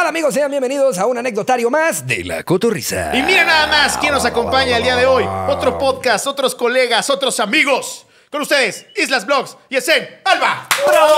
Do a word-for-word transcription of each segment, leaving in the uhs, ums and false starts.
amigos? Sean bienvenidos a un anecdotario más de La Cotorrisa. Y mira nada más quién nos acompaña el día de hoy. Otro podcast, otros colegas, otros amigos. Con ustedes, Islas Vlogs y Esen Alba. ¡Bravo!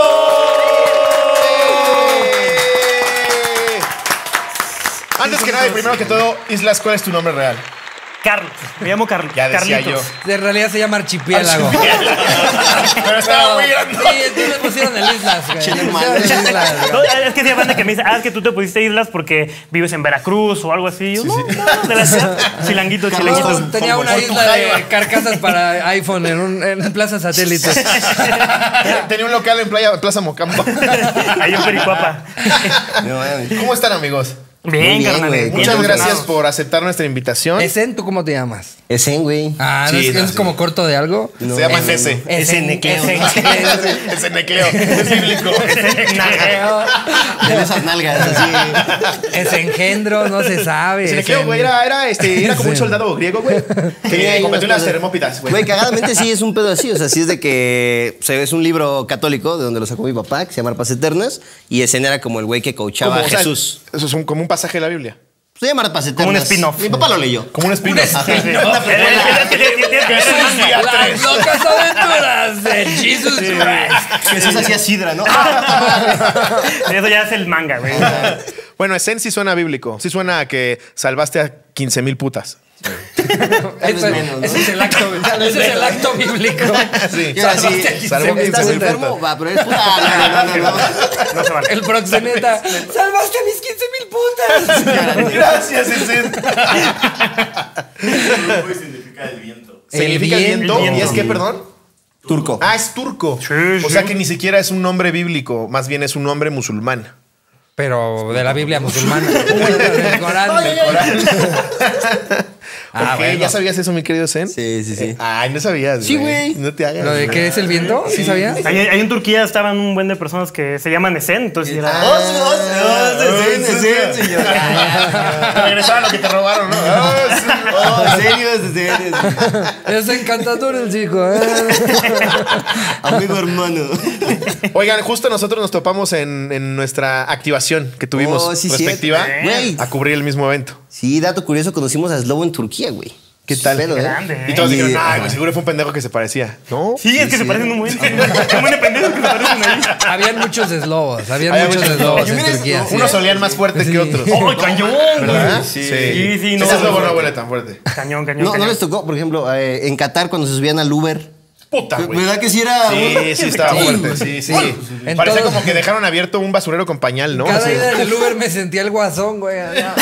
¡Eh! Antes que nada y primero que todo, Islas, ¿cuál es tu nombre real? Carlos, me llamo Carlos. Ya decía Carlitos. yo. En realidad se llama Archipiélago. Pero estaba muy grande. Sí, entonces le pusieron el Islas, güey. Le pusieron el Islas, güey. No, es que hay banda que me dice, ah, es que tú te pusiste islas porque vives en Veracruz o algo así. Y yo, no, no, de la ciudad. Chilanguito, Carlos chilanguito. tenía una isla de carcasas para iPhone en, un, en Plaza Satélite. Tenía un local en Playa, Plaza Mocampo. Ahí en Pericuapa. ¿Cómo están, amigos? Bien, bien, carnal. güey. bien Muchas gracias emocionados. por aceptar nuestra invitación. Esen, ¿tú cómo te llamas? Esen, güey. Ah, ¿no Sí, es, no, es sí. como corto de algo? No. Se llama Esen, Fese. Esen Necleo. Esen- Es el necleo. Es bíblico. De esas nalgas, así. Es engendro, no se sabe. Se le quedó, Esen- güey, era, era, este, era como un Sí. soldado griego, güey. Tenía Que ahí cometió unas unas cosas. termópilas, güey. Güey, cagadamente sí es un pedo así. O sea, sí es de que o sea, es un libro católico de donde lo sacó mi papá, que se llama Arpas Eternas. Y Esen era como el güey que coachaba Como, a o sea, Jesús. Eso es un- como un pasaje de la Biblia. Se llama Arpas Eternas. Como un spin-off. Mi papá lo leyó. Como un espino. Sí, sí. Es que tienes que ver el manga. Las locas aventuras de Jesus Christ. Jesús hacía sidra, ¿no? Eso ya es el manga, güey. Bueno, Esen sí suena bíblico. Sí suena a que salvaste a quince mil putas. Tal vez Ese, menos, ¿no? ese es el acto, ese es el acto bíblico. Sí. Y ahora sí, Salvaste a quince salvó mil ¿estás quince mil enfermo? putas. Va, pero eres puta. No, no, no, no. No se vale. El proxeneta. Salvaste a mis quince mil putas. Gracias, Esen. Turco significa el viento. ¿Significa el viento? El viento. ¿Y es qué, perdón? Turco. Ah, es turco. Sí, O sí. sea que ni siquiera es un nombre bíblico, más bien es un nombre musulmán. Pero de la Biblia musulmana. Del Corán. Del Corán. Ah, Ok, bueno. ¿ya sabías eso, mi querido Zen? Sí, sí, sí. Ay, no sabías. Sí, güey. No te hagas. ¿Lo de güey. qué es el viento? ¿Sí sabías? Ahí, ahí en Turquía estaban un buen de personas que se llaman Esen, entonces era... Oh, sí, oh, sí, oh, sí, sí, sí, señor. Te regresaban lo que te robaron, ¿no? Ah, sí. Oh, en serio, en serio. Es encantador el chico, ¿eh? Amigo hermano. Oigan, justo nosotros nos topamos en, en nuestra activación que tuvimos Oh, sí, respectiva cierto. Güey. a cubrir el mismo evento. Sí, dato curioso, conocimos a Slobo en Turquía, güey. ¿Qué tal? Pedo, ¿eh? Grande, Y ¿eh? todos dijeron, Y- ay, güey, seguro fue un pendejo que se parecía. ¿No? Sí, es que se parecen un buen. Un buen de pendejos que se parecen ahí. Habían muchos eslobos. Habían Había muchos muchos eslobos en eslobos. Turquía. sí. Unos solían más fuerte Sí. que otros. ¡Oh, cañón, ¿Verdad? güey! Sí. Sí, sí, no. Ese es lobo no huele tan fuerte. Cañón, cañón, No, cañón. no les tocó, por ejemplo, eh, en Qatar cuando se subían al Uber. Puta, güey. ¿Verdad que sí era? Sí, sí estaba Sí. fuerte, sí, sí. En Parecía todo- como que dejaron abierto un basurero con pañal, ¿no? Cada Así. ida en el Uber me sentía el guasón, güey. allá.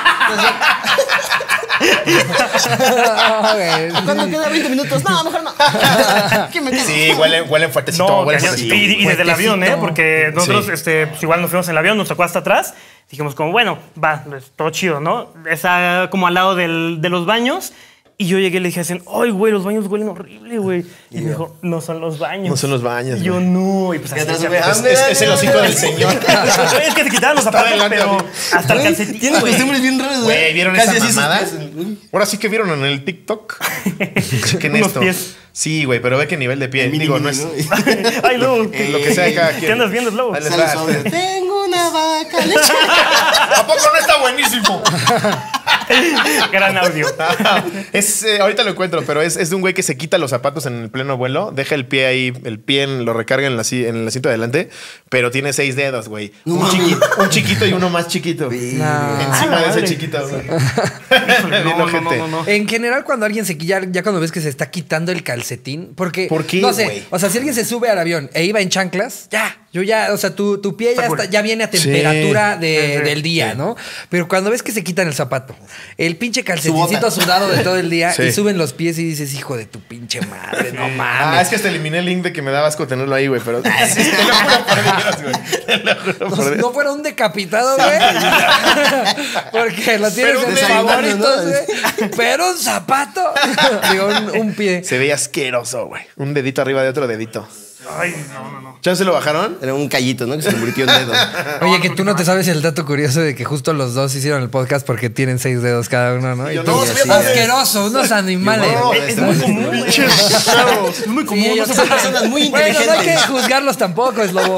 No, güey. ¿Cuándo queda veinte minutos? No, mejor no. ¿Qué me quedo? Sí, huelen, huelen fuertecito, No, huelen cañón. fuertecito. y, y desde el avión, ¿eh? Porque nosotros Sí. este, pues igual nos fuimos en el avión, nos tocó hasta atrás. Dijimos como, bueno, va, pues, todo chido, ¿no? Está como al lado del, de los baños. Y yo llegué y le dije así, ay, güey, los baños huelen horrible, güey. Y me dijo, no son los baños. No son los baños, Y yo, güey. no. Y pues Y así atrás, decía, güey, Es, es- es el hocico del señor. es que se quitaban los zapatos, adelante, pero así. hasta el Güey, calcetín. Tiene güey. costumbres bien raras, Güey, ¿vieron Casi esa así mamada? sus pies. Ahora sí que vieron en el TikTok. Chequen Unos esto. pies. Sí, güey, pero ve qué nivel de pie. Mini, Digo, mini, no es ¿no? Ay, luego. lo que sea de cada quien. ¿Qué andas viendo, Slobo? Ahí les Sale va. sobre. Tengo una vaca leche. ¿A poco no está buenísimo? Gran audio. Es, eh, ahorita lo encuentro, pero es, es de un güey que se quita los zapatos en el pleno vuelo, deja el pie ahí, el pie en- lo recarga en, la, si- en el asiento de adelante, pero tiene seis dedos, güey. No un, mames. chiquito, un chiquito y uno más chiquito. No. Encima Ah, de ese madre. chiquito, güey. Híjole, Bien no, no, ojete. no, no, no. En general, cuando alguien se ya, ya cuando ves que se está quitando el calcetín, porque ¿Por qué, no sé, güey? o sea, si alguien se sube al avión e iba en chanclas, ya, yo ya, o sea, tu, tu pie ya Está cool. está, ya viene a temperatura de- Sí, del día, sí. ¿no? Pero cuando ves que se quitan el zapato, el pinche bota. calcetincito sudado de todo el día Sí. y suben los pies y dices, hijo de tu pinche madre, no Ah, mames. es que hasta eliminé el link de que me daba asco tenerlo ahí, güey, pero te lo juro por Dios, güey. Te lo juro No, por Dios. no fuera un decapitado, güey. Porque lo tienes Pero un en desayuno, favoritos, ¿no? güey. Pero un zapato. Digo, un, un pie. Se veía asqueroso, güey. Un dedito arriba de otro dedito. Ay, no, no, no. ¿Ya se lo bajaron? Era un callito, ¿no? Que se convirtió en dedo. Oye, que tú no te sabes el dato curioso de que justo los dos hicieron el podcast porque tienen seis dedos cada uno, ¿no? Y Yo tú, no, sí, fíjate. asqueroso, unos animales. No, Es, es muy común, güey. Es muy común. Sí, ellos no Son sé- personas muy Bueno, no hay que inteligentes. juzgarlos tampoco, es lobo.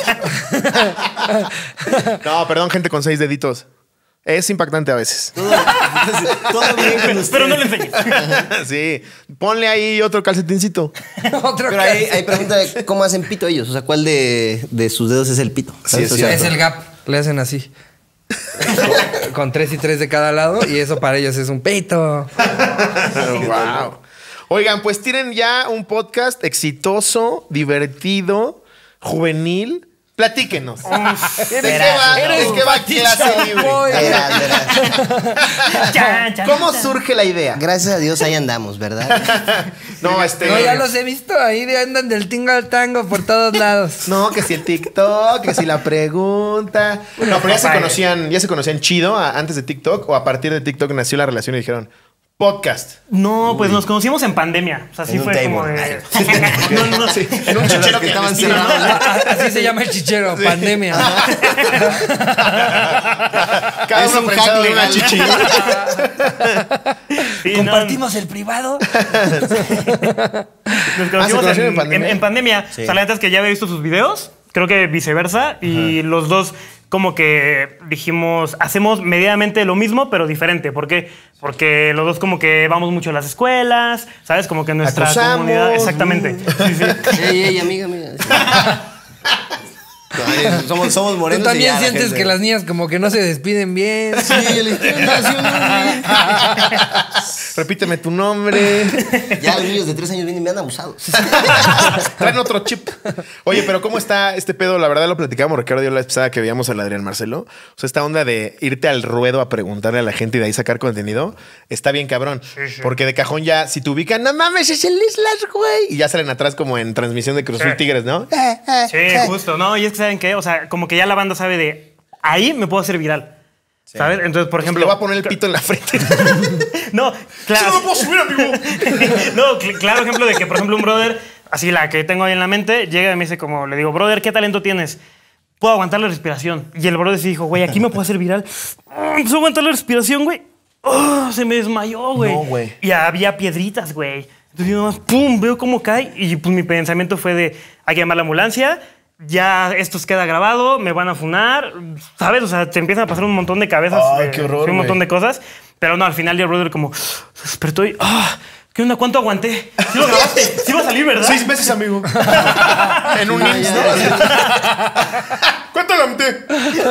No, perdón, gente con seis deditos. Es impactante a veces. Todo, todo bien con usted. Pero no le enseñes. Sí. Ponle ahí otro calcetincito. Otro Pero ahí, ahí pregunta de cómo hacen pito ellos. O sea, ¿cuál de, de sus dedos es el pito? ¿Sabes? Sí, O es sea, es el gap, le hacen así. Con tres y tres de cada lado y eso para ellos es un peito. Wow. Oigan, pues tienen ya un podcast exitoso, divertido, juvenil. Platíquenos. ¿De qué va? eres ¿De qué va clase libre? chapoy. Verás, verás. Chan, chan, ¿Cómo chan. surge la idea? Gracias a Dios ahí andamos, ¿verdad? No, este. No, ya los he visto ahí, de andan del tingo al tango por todos lados. No, que si el TikTok, que si la pregunta. No, pero ya se conocían, ya se conocían chido a- antes de TikTok o a partir de TikTok nació la relación y dijeron podcast. No, pues nos conocimos en pandemia. O sea, sí En un fue como table. de. No, no, no. Sí, en un chichero que que estaban investiga, ¿no? cerrados. A- a- Así se llama el chichero, pandemia. Cada Es uno un prensado hack de una legal. chichi. Sí, no, Compartimos el privado. Nos Ah, ¿se conocimos conocieron en, en pandemia? en- en pandemia. Sí. O sea, la neta es que ya había visto sus videos. Creo que viceversa. Y los dos como que dijimos, hacemos medianamente lo mismo, pero diferente. ¿Por qué? Porque los dos como que vamos mucho a las escuelas, ¿sabes? Como que nuestra Acosamos. comunidad... Exactamente. Sí, sí. Ey, ey, amiga, amiga. Ay, somos, somos Tú morenos. y también ya la sientes gente- que las niñas como que no se despiden bien. Sí, el Instituto Nacional. Repíteme tu nombre. Ya los niños de tres años vienen bien abusados. Traen otro chip. Oye, pero ¿cómo está este pedo? La verdad lo platicamos, Ricardo y yo la vez pasada que veíamos al Adrián Marcelo. O sea, esta onda de irte al ruedo a preguntarle a la gente y de ahí sacar contenido, está bien cabrón. Porque de cajón ya, si te ubican, no mames, es el Islas, güey. Y ya salen atrás como en transmisión de Cruz Azul Sí. Tigres, ¿no? Sí, justo. No, y es que ¿saben qué? O sea, como que ya la banda sabe de... Ahí me puedo hacer viral. ¿Sabes? Entonces, por Le ejemplo... voy a poner el pito en la frente. No, claro. ¡Sí, no lo puedo subir, amigo! No, cl- claro ejemplo de que, por ejemplo, un brother, así la que tengo ahí en la mente, llega y me dice como, le digo, brother, ¿qué talento tienes? Puedo aguantar la respiración. Y el brother sí dijo, güey, aquí me puedo hacer viral. Oh, empezó a aguantar la respiración, güey. Oh, se me desmayó, güey. No, güey. Y había piedritas, güey. Entonces yo nomás, pum, veo cómo cae. Y pues mi pensamiento fue de, hay que llamar a la ambulancia. Ya esto queda grabado, me van a funar, ¿sabes? O sea, te empiezan a pasar un montón de cabezas. Ay, eh, qué horror, sí, un montón güey. de cosas. Pero no, al final ya el brother como se despertó y, ah, ¿qué onda? ¿Cuánto aguanté? ¿Sí lo grabaste? ¿Sí va a salir, verdad? Seis meses, amigo. En un Ya, ins, ya, ¿no? ya. ¿Cuánto lo metí?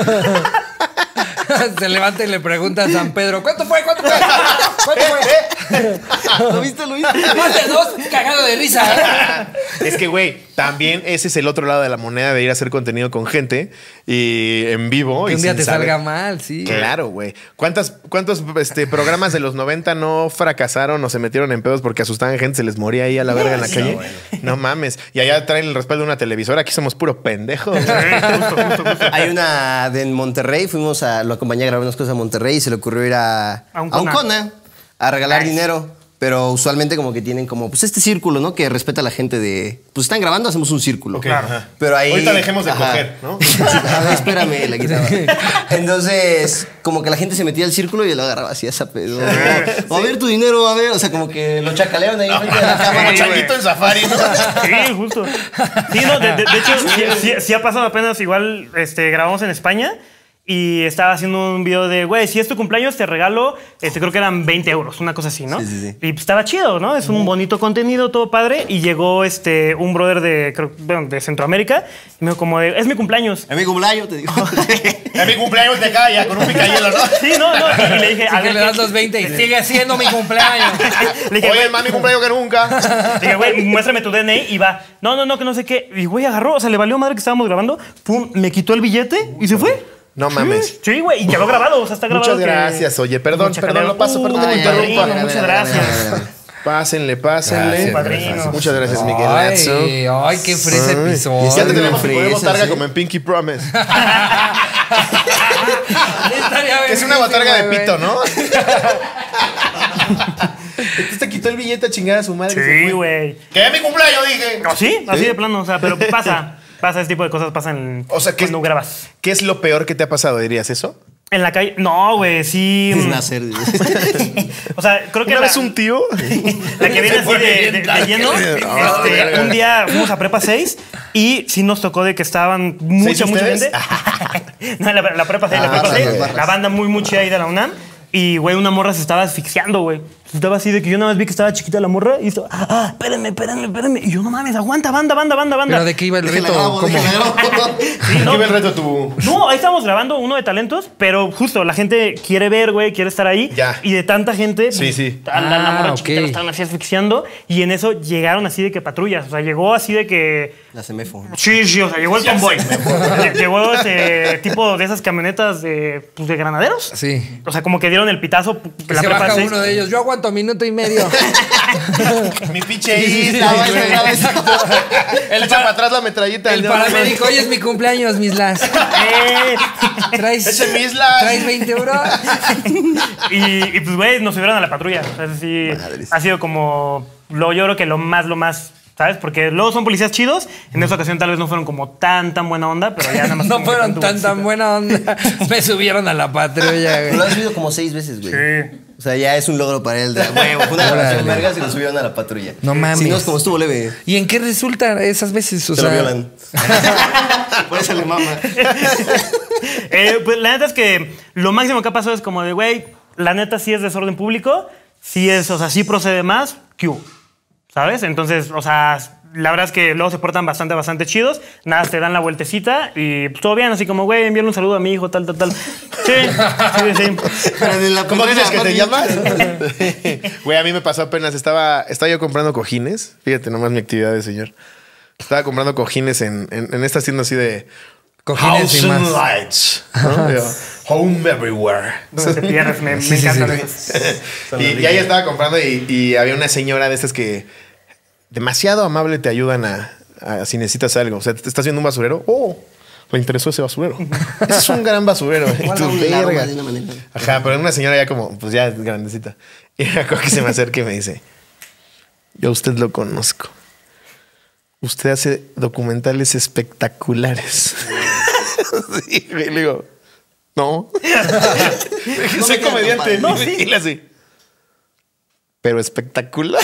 Se levanta y le pregunta a San Pedro, ¿cuánto fue? ¿Cuánto fue? ¿Cuánto fue? ¿Lo viste? ¿Lo viste? Más de dos, cagado de risa. ¿eh? Es que, güey, también ese es el otro lado de la moneda de ir a hacer contenido con gente y en vivo. Que y un día sin te saber. salga mal, sí. Claro, güey. ¿Cuántas, ¿Cuántos este, programas de los noventa no fracasaron o se metieron en pedos porque asustaban gente, se les moría ahí a la verga en la calle? No mames. Y allá traen el respaldo de una televisora. Aquí somos puro pendejo. Hay una de en Monterrey, fuimos a, lo acompañé a grabar unas cosas a Monterrey y se le ocurrió ir a, A un a un Cona. Cona a regalar Nice. dinero. Pero usualmente como que tienen como, pues este círculo, ¿no? Que respeta a la gente de, pues están grabando, hacemos un círculo. Claro. Ajá. Pero ahí... Ahorita dejemos de Ajá. coger, ¿no? A ver, espérame, la quitaba. Entonces, como que la gente se metía al círculo y lo agarraba así a esa pedo. A ver tu dinero, a ver. O sea, como que lo chacalearon ahí frente de la Como cámara. changuito en safari, ¿no? Sí, justo. Sí, no, de, de- de hecho, sí, sí- sí ha pasado apenas igual, este, grabamos en España y estaba haciendo un video de, güey, si es tu cumpleaños te regalo, este, creo que eran veinte euros, una cosa así, ¿no? Sí, sí, sí. Y pues, estaba chido, ¿no? Es un bonito contenido, todo padre. Y llegó este, un brother de, creo, bueno, de Centroamérica y me dijo como de, es mi cumpleaños. A mi cumpleaños, te digo. En mi cumpleaños te calla con un picayelo, ¿no? Sí, no, no. Y, y le dije, Así a que ver, le ¿qué- das los veinte y sigue siendo mi cumpleaños. le dije, Oye, más mi cumpleaños que nunca. Le dije, güey, muéstrame tu D N I y va. No, no, no, que no sé qué. Y güey, agarró, o sea, le valió madre que estábamos grabando. Pum, me quitó el billete y se fue. No mames. Sí, güey, y quedó grabado, o sea, está grabado. Muchas que- gracias, oye, perdón, Mucha perdón, calidad. no paso, perdón, Uy, me interrumpa. padrino, muchas gracias. Pásenle, pásenle. Gracias, padrino. Muchas gracias, Miguelazo. Ay, ay, qué fresa Ay, episodio. Ya te tenemos que Fresas, poner botarga ¿eh? como en Pinky Promise. Estaría Que es una verguísima, botarga de güey. pito, ¿no? Entonces te quitó el billete a chingar a su madre. y se Sí, fue. güey. Que es mi cumpleaños, dije. ¿No, sí? Así de plano, o sea, pero pasa. Pasa, ese tipo de cosas pasan O sea, ¿qué- cuando grabas. ¿Qué es lo peor que te ha pasado, dirías eso? En la calle. No, güey, sí. Es mm, nacer. O sea, creo que Una la, vez un tío. la que viene así pone de, bien de- de dark. lleno. No, este, verga. un día fuimos a Prepa seis y sí nos tocó de que estaban mucha, mucha ustedes? gente. No, la, la Prepa seis, la Ah, Prepa las seis. barras. La banda muy, muy chida ahí de la UNAM. Y, güey, una morra se estaba asfixiando, güey. Estaba así de que yo nada más vi que estaba chiquita la morra y estaba, ah, espérenme, espérenme, espérenme. Y yo, no mames, aguanta, banda, banda, banda, banda. ¿Pero de qué iba el Déjala reto? grabo, ¿Cómo? déjala grabo. Sí, no, ¿Qué ve el reto tu...? no, ahí estábamos grabando uno de talentos, pero justo la gente quiere ver, güey, quiere estar ahí. Ya. Y de tanta gente, Sí, pues, sí. a la, la Ah, morra ok. chiquita la estaban así asfixiando. Y en eso llegaron así de que patrullas. O sea, llegó así de que. La semefo. Sí, sí, o sea, llegó el convoy. Lle- Llegó ese tipo de esas camionetas de, pues, de granaderos. Sí. O sea, como que dieron el pitazo. Que la se prepa baja seis. uno de ellos. Yo aguanto minuto y medio. Mi pinche sí, isla, sí, güey. güey. Exacto. Él echa para atrás la metralleta. El paramédico, hoy es mi cumpleaños, Mislas. Eh, ¿Traes, Ese Mislas. ¿Traes veinte euros? y, y, pues, güey, nos subieron a la patrulla. O sea, sí, Madres. ha sido como. Lo, yo creo que lo más, lo más. ¿Sabes? Porque luego son policías chidos. En esa ocasión tal vez no fueron como tan, tan buena onda, pero ya nada más. No como que fueron tanto tan, tan golpecito. buena onda. Me subieron a la patrulla, Lo güey. has subido como seis veces, güey. Sí. O sea, ya es un logro para él. De, huevo, fue una grabación Órale. vergas y lo subieron a la patrulla. No mames. Si no, es como estuvo leve. ¿Y en qué resulta esas veces? O Se lo sea, violan. Por eso le mama. Eh, pues la neta es que lo máximo que ha pasado es como de, güey, la neta sí es desorden público, sí es, o sea, sí procede más, Q. ¿Sabes? Entonces, o sea, la verdad es que luego se portan bastante, bastante chidos. Nada, te dan la vueltecita y pues, todo bien, así como, güey, envíale un saludo a mi hijo, tal, tal, tal. Sí, sí, sí. Pero de la ¿Cómo dices que te llamas? llamas? Güey, a mí me pasó apenas. Estaba, estaba yo comprando cojines. Fíjate nomás mi actividad de señor. Estaba comprando cojines en, en, en estas tiendas así de... Cojines y House and más. Lights. ¿no? Digo, Home everywhere. Donde te pierdes, me, me Sí, sí, encantan sí. esos. y, y ahí estaba comprando y, y había una señora de estas que demasiado amable te ayudan a, a si necesitas algo. O sea, te estás viendo un basurero. Oh, me interesó ese basurero. Ese es un gran basurero. Y Guarda tú, un helado verga. de una manera. Ajá, pero una señora ya como, pues ya grandecita. Y me acuerdo que se me acerca y me dice, yo a usted lo conozco. Usted hace documentales espectaculares. Sí, güey, le digo, no. No Soy me queda comediante. compadre. No, sí. Y le así. Pero espectacular.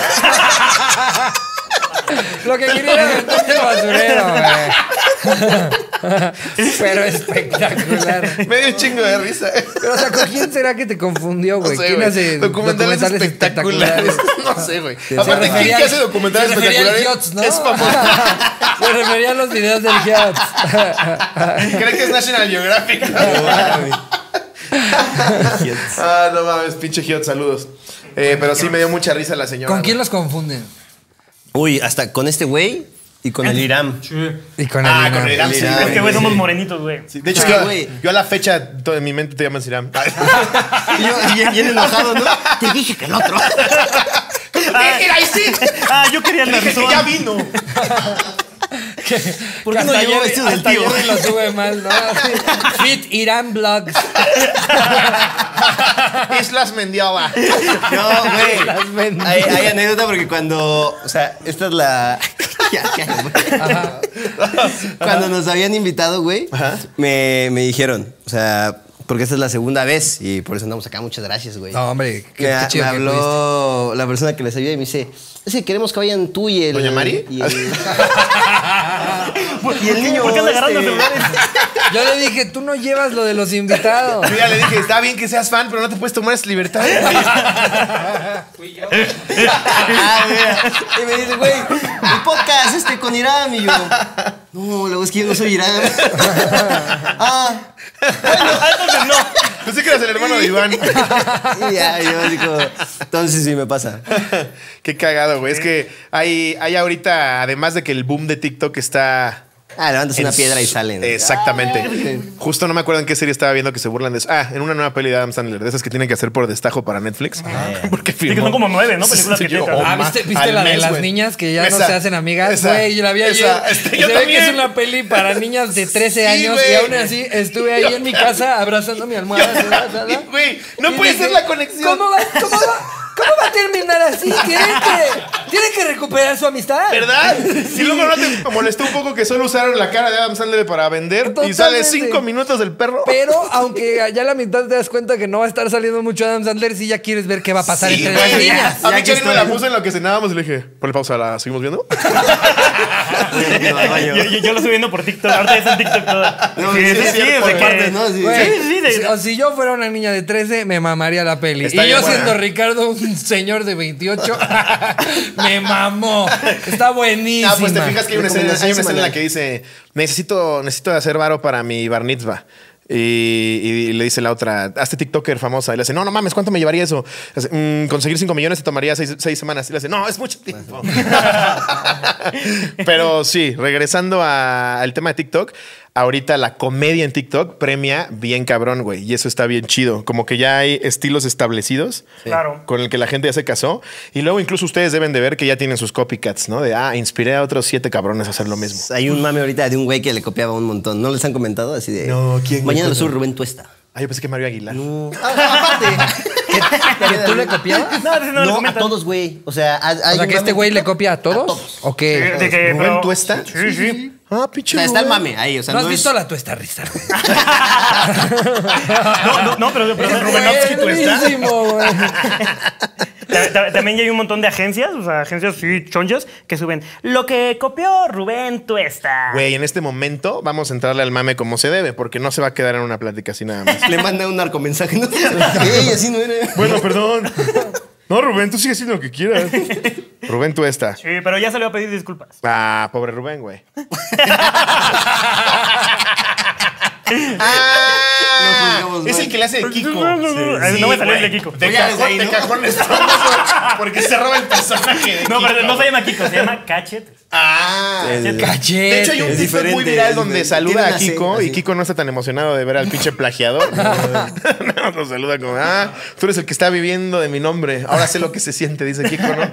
Lo que quería era venderte el basurero, güey. Pero espectacular. Me dio un chingo de risa. Pero, o sea, ¿con quién será que te confundió, güey? No sé, ¿Quién güey. hace documentales, espectaculares? No sé, güey. Se Aparte, ¿quién refería que al- hace documentales se refería al espectaculares? Hiots, ¿no? Es famoso. Me refería a los videos del Hiots. Cree que es National Geographic. Ah, no mames, pinche Giot, saludos. Eh, pero sí me dio mucha risa la señora. ¿Con quién los confunden? Uy, hasta con este güey y con el Iram. Y con Ah, el con el Iram, El sí, Iram. Es que, güey, somos morenitos, güey. Sí, de hecho, Ah, yo, güey. yo a la fecha, todo en mi mente te llaman Siram. Y yo, bien, bien enojado, ¿no? Te dije que el otro. Ah, Mira, ahí sí. ah, yo quería el Dije que narizón. ya vino. ¿Por qué no Hasta llevó Jerry- vestido del hasta tío? Jerry lo sube mal, ¿no? Así, Fit Irán Vlogs. Islas Mendiola. No, güey. Las ven- Hay, hay anécdota porque cuando. O sea, esta es la. Ya, ya, güey. Cuando nos habían invitado, güey, me, me dijeron, o sea, porque esta es la segunda vez y por eso andamos acá. Muchas gracias, güey. No, hombre, qué, Me, qué chido me que habló la persona que les ayuda y me dice, es que queremos que vayan tú y el... ¿Doña Mari? Y el, y el niño ¿Por qué anda agarrando este, celulares? fuiste. Yo le dije, tú no llevas lo de los invitados. Yo ya le dije, está bien que seas fan, pero no te puedes tomar esa libertad. Ah, mira. Y me dice, güey, el podcast este con Irán. Y yo, no, luego es que yo no soy Irán. Ah, Entonces no. Pensé que eras el hermano de Iván. y ya, yo digo, entonces sí me pasa. Qué cagado, güey. Es que hay, hay ahorita, además de que el boom de TikTok está... Ah, levantas una en piedra y su- salen. Exactamente. Justo no me acuerdo en qué serie estaba viendo que se burlan de eso. Ah, en una nueva peli de Adam Sandler, de esas que tienen que hacer por destajo para Netflix. Porque Sí, que son como nueve, ¿no? Películas que yo, tienen. oh, Ah, ma- ¿viste, viste al la de mes, las güey. niñas que ya no Esa, se hacen amigas? esa, Güey, yo la vi ayer. esa, este, Y yo se ve que también. es una peli para niñas de trece Sí, años güey. y aún así estuve ahí en mi casa abrazando mi almohada. ¿sabes? Güey, no Y puede dije, ser la conexión. ¿Cómo va? ¿Cómo va? ¿Cómo va a terminar así? ¿Tienen que, tienen que recuperar su amistad? ¿Verdad? Y luego no te molestó un poco que solo usaron la cara de Adam Sandler para vender Totalmente. y sale cinco minutos del perro. Pero aunque ya a la mitad te das cuenta que no va a estar saliendo mucho Adam Sandler, sí ya quieres ver qué va a pasar Sí, entre güey. las niñas. A mí Ya que Karim me la estoy. puso en lo que cenábamos y le dije, ponle pausa, ¿la seguimos viendo? Yo, yo- yo lo estoy viendo por TikTok. Ahorita ya está en TikTok todo. No, sí, sí, sí, es sí, cierto, de por que- partes, ¿no? Sí. Güey, Sí, sí, de- si, o si yo fuera una niña de trece, me mamaría la peli. Está y yo bien buena. siendo Ricardo, un señor de veintiocho, me mamó. Está buenísima. Ah, pues te fijas que hay una escena, hay una Recomendación escena en la semanal. que dice, necesito, necesito hacer varo para mi bar mitzvah. Y, y le dice la otra, hazte TikToker famosa. Y le dice, no, no mames, ¿cuánto me llevaría eso? Le dice, "Mm, conseguir cinco millones te tomaría seis, seis semanas. Y le dice, no, es mucho tiempo. Pero sí, regresando a- al tema de TikTok, ahorita la comedia en TikTok premia bien cabrón, güey. Y eso está bien chido. Como que ya hay estilos establecidos Claro. con el que la gente ya se casó. Y luego incluso ustedes deben de ver que ya tienen sus copycats, ¿no? De, ah, inspiré a otros siete cabrones a hacer lo mismo. Hay un mame ahorita de un güey que le copiaba un montón. ¿No les han comentado? Así de. No, ¿quién, güey? Mañana lo sube Rubén Tuesta. Ah, yo pensé que Mario Aguilar. No. Ah, aparte. ¿Que tú le copiabas? No, no, No, lo a comentan. todos, güey. O sea, hay O sea, que este güey le copia a todos. A todos. ¿O De- qué? de que- ¿Rubén pero- Tuesta? Sí, sí. Ah, O pinche sea, está el Rubén. mame ahí. O sea, ¿No has no visto es... la tuesta risa? No, no, no, pero, pero Rubenovsky Tuesta. Buenísimo, güey. Ta- ta- También ya hay un montón de agencias, o sea, agencias sí, chonchas, que suben lo que copió Rubén Tuesta. Güey, en este momento vamos a entrarle al mame como se debe, porque no se va a quedar en una plática así nada más. Le manda un narcomensaje, ¿no? Ey, así no era. Bueno, perdón. No, Rubén, tú sigues haciendo lo que quieras. Rubén Tuesta. Sí, pero ya se le va a pedir disculpas. Ah, pobre Rubén, güey. Lo Ah, juzgamos es mal. el que le hace de Kiko. No, no, no, Sí, no me salió el güey. de Kiko. De Oye, desde cajón, ahí, de ¿no? cajón estrondo, porque se roba el personaje de No, Kiko. pero no se llama Kiko, se llama Cachete. Ah, Cachete. de hecho hay un Es TikTok muy diferente, viral es donde diferente. saluda Tiene a una Kiko C, y así. Kiko no está tan emocionado de ver al pinche plagiador. No, lo saluda como, ah, tú eres el que está viviendo de mi nombre. Ahora sé lo que se siente, dice Kiko, ¿no?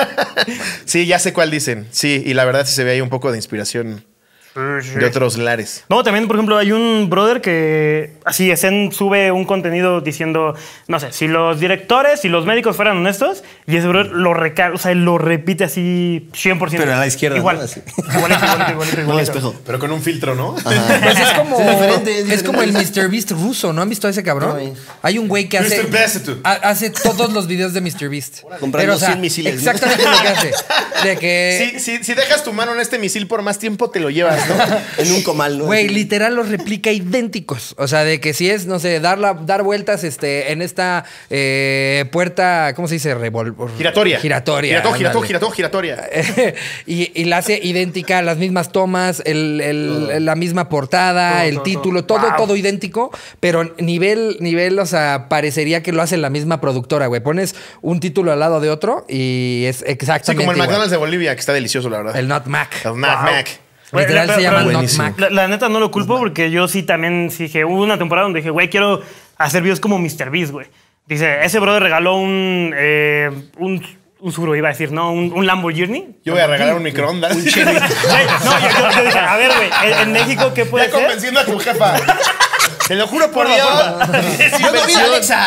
Sí, ya sé cuál dicen. Sí, y la verdad sí se ve ahí un poco de inspiración de otros lares. No, también, por ejemplo, hay un brother que así Esen sube un contenido diciendo, no sé, si los directores y los médicos fueran honestos, y ese brother lo recal, o sea, él lo repite así cien por ciento. Pero a la izquierda, Igual. ¿no? Así. Igualito, igualito, igualito, No, igualito. espejo. Pero con un filtro, ¿no? Pues es como, Sí, es diferente, es es diferente. como el mister Beast ruso, ¿no han visto a ese cabrón? No, güey. Hay un güey que hace, mister Beast, tú. ha- hace todos los videos de mister Beast. Comprando cien misiles, ¿no? Exactamente lo que hace. De que, Sí, sí, si dejas tu mano en este misil por más tiempo, te lo llevas, ¿no? En un comal, ¿no? güey, Así. literal los replica idénticos. O sea, de que si es, no sé, dar, la, dar vueltas este, en esta eh, puerta, ¿cómo se dice? Revol Giratoria. Giratoria. Girató, girató, ándale. girató, giratoria. y, y la hace idéntica, las mismas tomas, el- el- la misma portada, Todo, el todo, título, todo. todo, Wow. todo idéntico, pero nivel, nivel, o sea, parecería que lo hace la misma productora, güey. Pones un título al lado de otro y es Sí, exactamente como el igual. McDonald's de Bolivia, que está delicioso, la verdad. El Not Mac. El Mac Wow. Mac. Güey, Literal pero- se llama pero- Not buenísimo. Mac. La, la neta no lo culpo porque yo sí también sí dije, hubo una temporada donde dije, güey, quiero hacer videos como mister Beast, güey. Dice, ese brother regaló un, eh, un, un Subaru, iba a decir, ¿no? Un, un Lamborghini. Yo voy a regalar un microondas. Güey, no, yo, yo- yo dije, a ver, güey, en, en México, ¿qué puede Ya ser? convenciendo a tu jefa. Te lo juro por Porfa, Dios. porfa. Es Yo no vi a inversión. Alexa.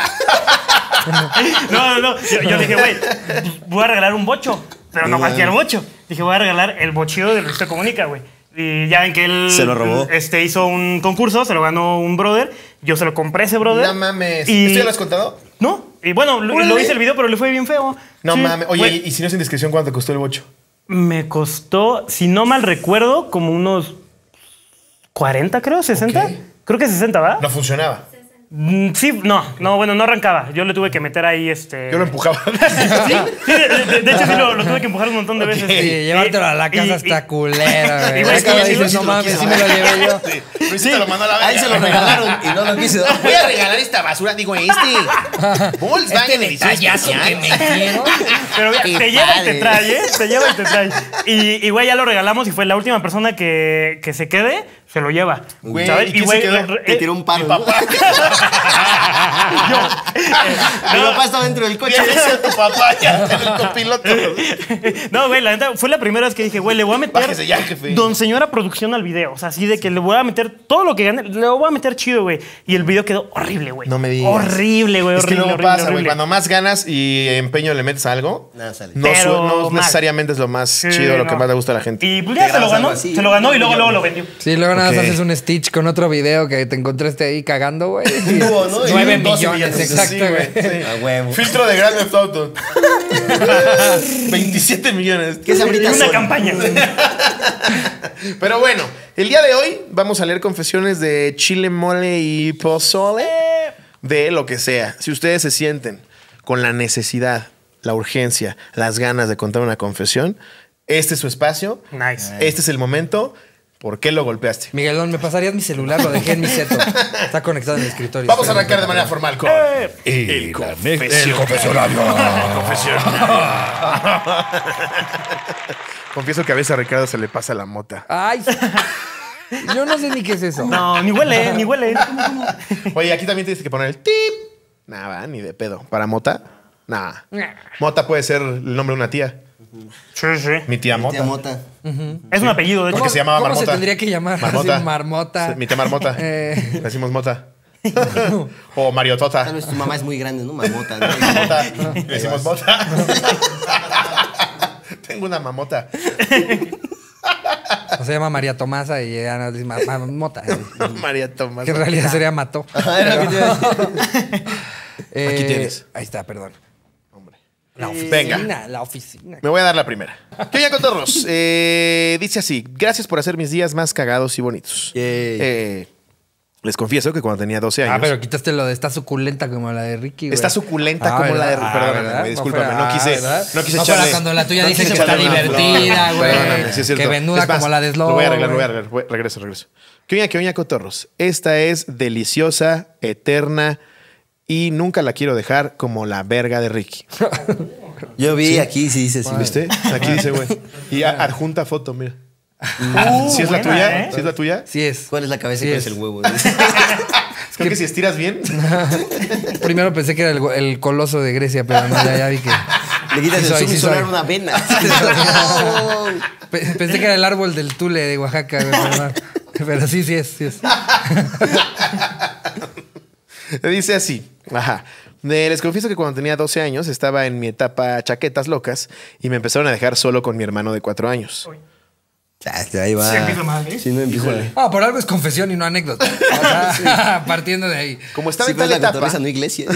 No, no, no. Yo, yo dije, güey, voy a regalar un bocho, pero no cualquier bocho. Dije, voy a regalar el bochillo de Luisito Comunica, güey. Y ya ven que él Se lo robó. Este, hizo un concurso, se lo ganó un brother. Yo se lo compré a ese brother. No mames. Y- ¿Esto ya lo has contado? No. Y bueno, lo, Órale. lo hice el video, pero le fue bien feo. No Sí. mames. Oye, Güey, y si no es indiscreción, ¿cuánto te costó el bocho? me costó, si no mal recuerdo, como unos cuarenta, creo, sesenta. Ok. Creo que sesenta, ¿va? No funcionaba. Mm, Sí, no, no, bueno, no arrancaba. Yo le tuve que meter ahí este. Yo lo empujaba. Sí, sí, de, de- de hecho sí lo, lo tuve que empujar un montón de veces. Sí, llevártelo a la casa Y- y- está culera, güey. y, güey, Ya es que cuando yo sí dices, lo- no sí lo mames, quiso, sí me lo llevé yo. Sí. Luisito lo mandó a la verga. A él se lo regalaron y no lo quiso. Voy a regalar esta basura. Digo, este. Volkswagen edición especial. Pero mira, Qué te lleva y te padre. trae, ¿eh? Te lleva y te trae. Y, y güey, ya lo regalamos y fue la última persona que, que se quede. se lo lleva. Güey, ¿sabes? ¿y quién se quedó? Te tiró un paro. Mi papá. Mi papá estaba dentro del coche. ¿Qué dice tu papá? Ya en el copiloto. No, güey, la neta, fue la primera vez que dije, güey, le voy a meter Bájese ya, jefe. don señora producción al video. O sea, así de que le voy a meter todo lo que gane, le voy a meter chido, güey. Y el video quedó horrible, güey. No me digas. Horrible, güey, Es que horrible, luego horrible, pasa, güey. horrible. Cuando más ganas y empeño le metes a algo, Nada sale. no, Pero su- no mal. necesariamente es lo más Sí, chido, lo que no. más le gusta a la gente. Y pues ya Te se lo grabas ganó, algo así. se lo ganó y luego, luego lo vendió. Sí, luego nada más Ok. haces un Stitch con otro video que te encontraste ahí cagando, güey. Un dúo, ¿no? Nueve Y doce millones, millones. exacto, Sí, güey. güey, sí. A huevo. Filtro de Grand Theft Auto. veintisiete millones. ¿Qué sabritas Y una son? campaña. Pero bueno, el día de hoy vamos a leer confesiones de chile, mole y pozole. De lo que sea. Si ustedes se sienten con la necesidad, la urgencia, las ganas de contar una confesión, este es su espacio. Nice. Este es el momento. ¿Por qué lo golpeaste? Miguelón, ¿me pasarías mi celular? Lo dejé en mi seto. Está conectado en el escritorio. Vamos a arrancar de manera formal con Eh. el, confesión- el confesionario. Confieso que a veces a Ricardo se le pasa la mota. Ay, yo no sé ni qué es eso. No, ni huele, ni huele. Oye, aquí también tienes que poner el tip. Nada, ni de pedo. ¿Para mota? Nada. Mota puede ser el nombre de una tía. Sí, sí. Mi tía Mota. Tía Mota. Es un apellido, de hecho. Porque se llamaba ¿Cómo Marmota. se tendría que llamar? Marmota. Así, marmota. Sí, mi tía Marmota. Eh. Le decimos Mota. O Mariotota. Tal vez tu mamá es muy grande, ¿no? Mamota, ¿no? Mota. Le decimos Mota. Tengo una mamota. O se llama María Tomasa y ella nos dice ma- marmota. María Tomás. Que en realidad sería mató. Era lo que te iba a decir. Eh, Aquí tienes. Ahí está, perdón. Hombre. La oficina, Venga. la oficina. Me voy a dar la primera. ¿Qué oye, cotorros? Eh, dice así: gracias por hacer mis días más cagados y bonitos. Yay. Eh, les confieso que cuando tenía doce años. Ah, pero quitaste lo de está suculenta como la de Ricky, güey. Está suculenta Ah, como la de ¿verdad? Ricky. Perdóname, Ah, ¿verdad? güey, discúlpame, fuera- no quise- ah, ¿verdad? no quise No fuera echarle- cuando la tuya no dices quise que está echarle una divertida, flor. güey. Perdóname, sí es cierto. Que venuda Es más, como la de Slow. Lo voy a arreglar, lo voy a güey. arreglar. Voy- Regreso, regreso. ¿Qué oña, qué oña, cotorros? Esta es deliciosa, eterna y nunca la quiero dejar como la verga de Ricky. Yo vi aquí, sí dice, sí. ¿Viste? Aquí dice, güey. Y a- adjunta foto, mira. Uh, ¿Sí es la buena, tuya? ¿eh? ¿Sí es la tuya? Sí es. ¿Cuál es la cabeza Sí y cuál es. es el huevo? Creo que si estiras bien. Primero pensé que era el, el coloso de Grecia, pero no, ya, ya vi que. Le quitas Sí el soy, zoom y sí solo soy. era una vena. Pe- Pensé que era el árbol del Tule de Oaxaca, güey, pero, no. Pero sí, sí es, sí es. Dice así. Ajá. Eh, les confieso que cuando tenía doce años estaba en mi etapa chaquetas locas y me empezaron a dejar solo con mi hermano de cuatro años. Ya, ahí va. Sí, empieza mal, ¿eh? Sí, no empieza. Ah, por algo es confesión y no anécdota. O sea, partiendo de ahí. Como estaba Sí, en pero tal es la etapa, cotorriza, no iglesia.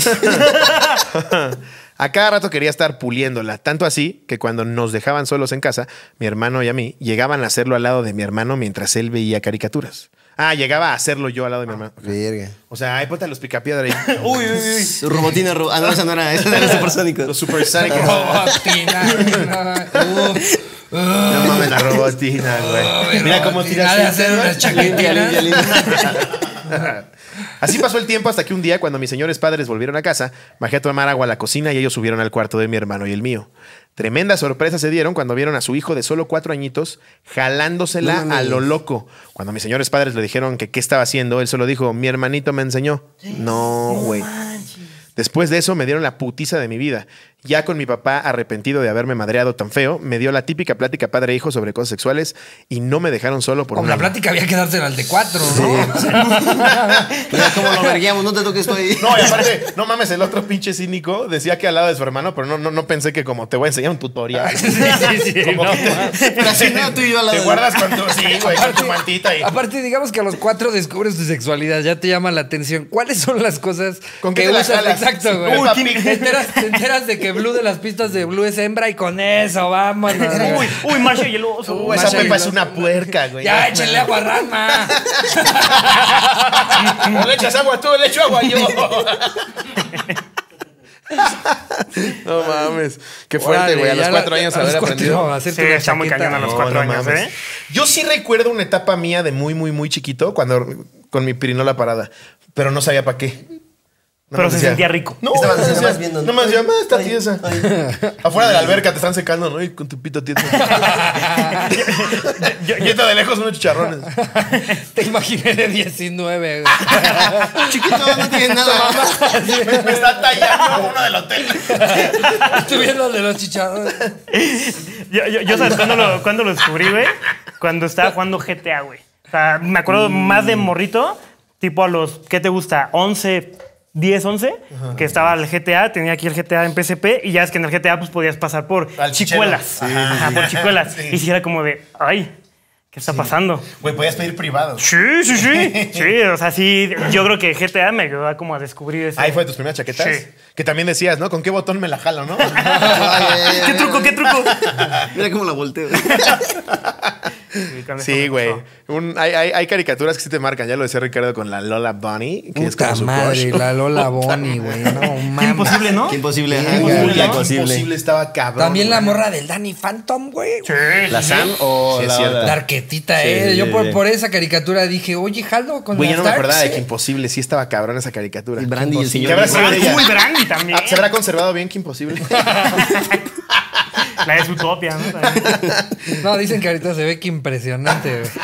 a cada rato quería estar puliéndola. Tanto así que cuando nos dejaban solos en casa, mi hermano y a mí llegaban a hacerlo al lado de mi hermano mientras él veía caricaturas. Ah, llegaba a hacerlo yo al lado de mi hermano. Verga. O sea, ahí ponte a los picapiedra ahí. Uy, uy, uy. Su robotina. ro- Ah, no, esa no era. Esa era supersónico. Los supersónicos. Robotina. Uh, No mames, la robotina, güey. Mira cómo robotina tiras. de hacer unas Limpia, chaquetinas. limpia, limpia. Así pasó el tiempo hasta que un día, cuando mis señores padres volvieron a casa, bajé a tomar agua a la cocina y ellos subieron al cuarto de mi hermano y el mío. Tremenda sorpresa se dieron cuando vieron a su hijo de solo cuatro añitos jalándosela No mames. a lo loco. Cuando mis señores padres le dijeron que qué estaba haciendo, él solo dijo, mi hermanito me enseñó. No, güey. Después de eso me dieron la putiza de mi vida. Ya con mi papá arrepentido de haberme madreado tan feo, me dio la típica plática padre-hijo sobre cosas sexuales y no me dejaron solo por Con un la año. plática había que dársela al de cuatro, ¿no? Mira cómo lo verguiamos. No te toques tú ahí. No, y aparte, no mames, el otro pinche cínico decía que al lado de su hermano, pero no, no, no pensé que como te voy a enseñar un tutorial. Sí, sí, sí. Como no, que te, Pero así no, tú y yo al lado te de- guardas con tu, sí, güey, con tu mantita y Aparte, digamos que a los cuatro descubres tu sexualidad, ya te llama la atención. ¿Cuáles son las cosas ¿Con qué que te la usas? jalas? Exacto, güey. Uy, Uy, ¿quién- te, enteras, te enteras de que Blue de las pistas de Blue es hembra y con eso, vámonos. güey. Uy, uy, Masha y el oso. Uh, esa Masha Pepa y es lo- una puerca, güey. Ya, échenle agua rama. No le echas agua tú, le echo agua yo. No mames. Qué fuerte, Órale, güey. A los ya cuatro la- años a los haber cuatro, aprendido. hacerte Sí, una está muy chaqueta. cañón a los No, cuatro no años, mames. ¿eh? Yo sí recuerdo una etapa mía de muy, muy, muy chiquito cuando con mi pirinola parada, pero no sabía para qué. pero más se decía, sentía rico. No, Estaban no, así decía, nomás viendo, ¿no? no me decía, "Ma, está Ay, tiesa". ay. Afuera de la alberca te están secando, ¿no? Y con tu pito tieso. Yo- Y está de lejos unos chicharrones. Te imaginé de diecinueve, güey. Chiquito, no tienes nada. me, me está tallando uno del hotel. Estoy viendo el de los chicharrones. Yo, yo, yo ¿sabes cuándo lo, cuándo lo descubrí, güey? Cuando estaba jugando G T A, güey. O sea, me acuerdo más de morrito, tipo a los, ¿qué te gusta? once, diez, once, ajá, que estaba el G T A, tenía aquí el G T A en P S P y ya es que en el G T A pues podías pasar por Al chicuelas. Sí, Ajá, sí, por chicuelas. sí. Y si era como de, ay, ¿qué está sí. pasando? Güey, podías pedir privado. Sí, sí, sí. Sí, o sea, sí, yo creo que G T A me ayudó a como a descubrir eso. Ahí fue de tus primeras chaquetas. Sí. Que también decías, ¿no? ¿Con qué botón me la jalo, no? ¿Qué truco, qué truco? Mira cómo la volteo. Sí, güey. Hay, hay, hay caricaturas que sí te marcan. Ya lo decía Ricardo con la Lola Bunny. Que Puta es como su madre, crush. la Lola Bunny, güey. No, mames. Qué imposible, ¿no? Qué imposible. Sí, ajá, güey. Qué Qué imposible. imposible estaba cabrón. También la güey. morra del Danny Phantom, güey. Sí, ¿La sí, Sam sí. o Sí, es la cierto. otra? La arquetita, Sí, eh. sí, Yo por, sí. por esa caricatura dije, oye, Jaldo con Güey, la yo no me Starks. acordaba de que imposible. Sí estaba cabrón esa caricatura. Y Brandy y el ¿Qué señor. habrá sido de ella? Uy, Brandy también. Ah, ¿se habrá conservado bien que imposible? La de Zootopia, ¿no? También. No, dicen que ahorita se ve que impresionante, güey.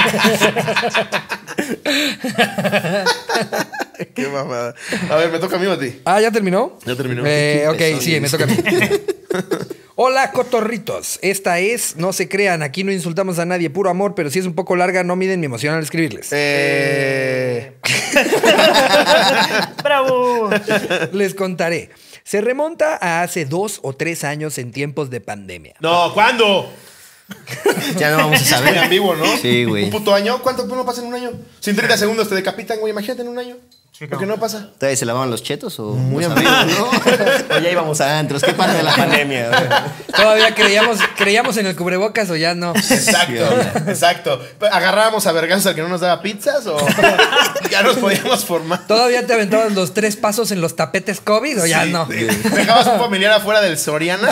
Qué mamada. A ver, me toca a mí o a ti. Ah, ¿ya terminó? Ya terminó. Eh, ok, Empezó, sí, bien. me toca a mí. Hola, cotorritos. Esta es, no se crean, aquí no insultamos a nadie, puro amor, pero si es un poco larga, no miden mi emoción al escribirles. Eh... ¡Bravo! Les contaré. Se remonta a hace dos o tres años en tiempos de pandemia. No, ¿cuándo? Ya no vamos a saber. En vivo, ¿no? Sí, güey. ¿Un puto año? ¿Cuánto no pasa en un año? Si en treinta segundos te decapitan, güey. Imagínate en un año. ¿Por qué no pasa? ¿Todavía se lavaban los chetos o Muy no amigo. sabemos, ¿no? O ya íbamos a antros. ¿Qué parte de la pandemia? güey? ¿Todavía creíamos, creíamos en el cubrebocas o ya no? Exacto, exacto. ¿Agarrábamos a vergazos al que no nos daba pizzas o ya nos podíamos formar? ¿Todavía te aventabas los tres pasos en los tapetes COVID o ya Sí, no? sí. ¿Dejabas un familiar afuera del Soriana?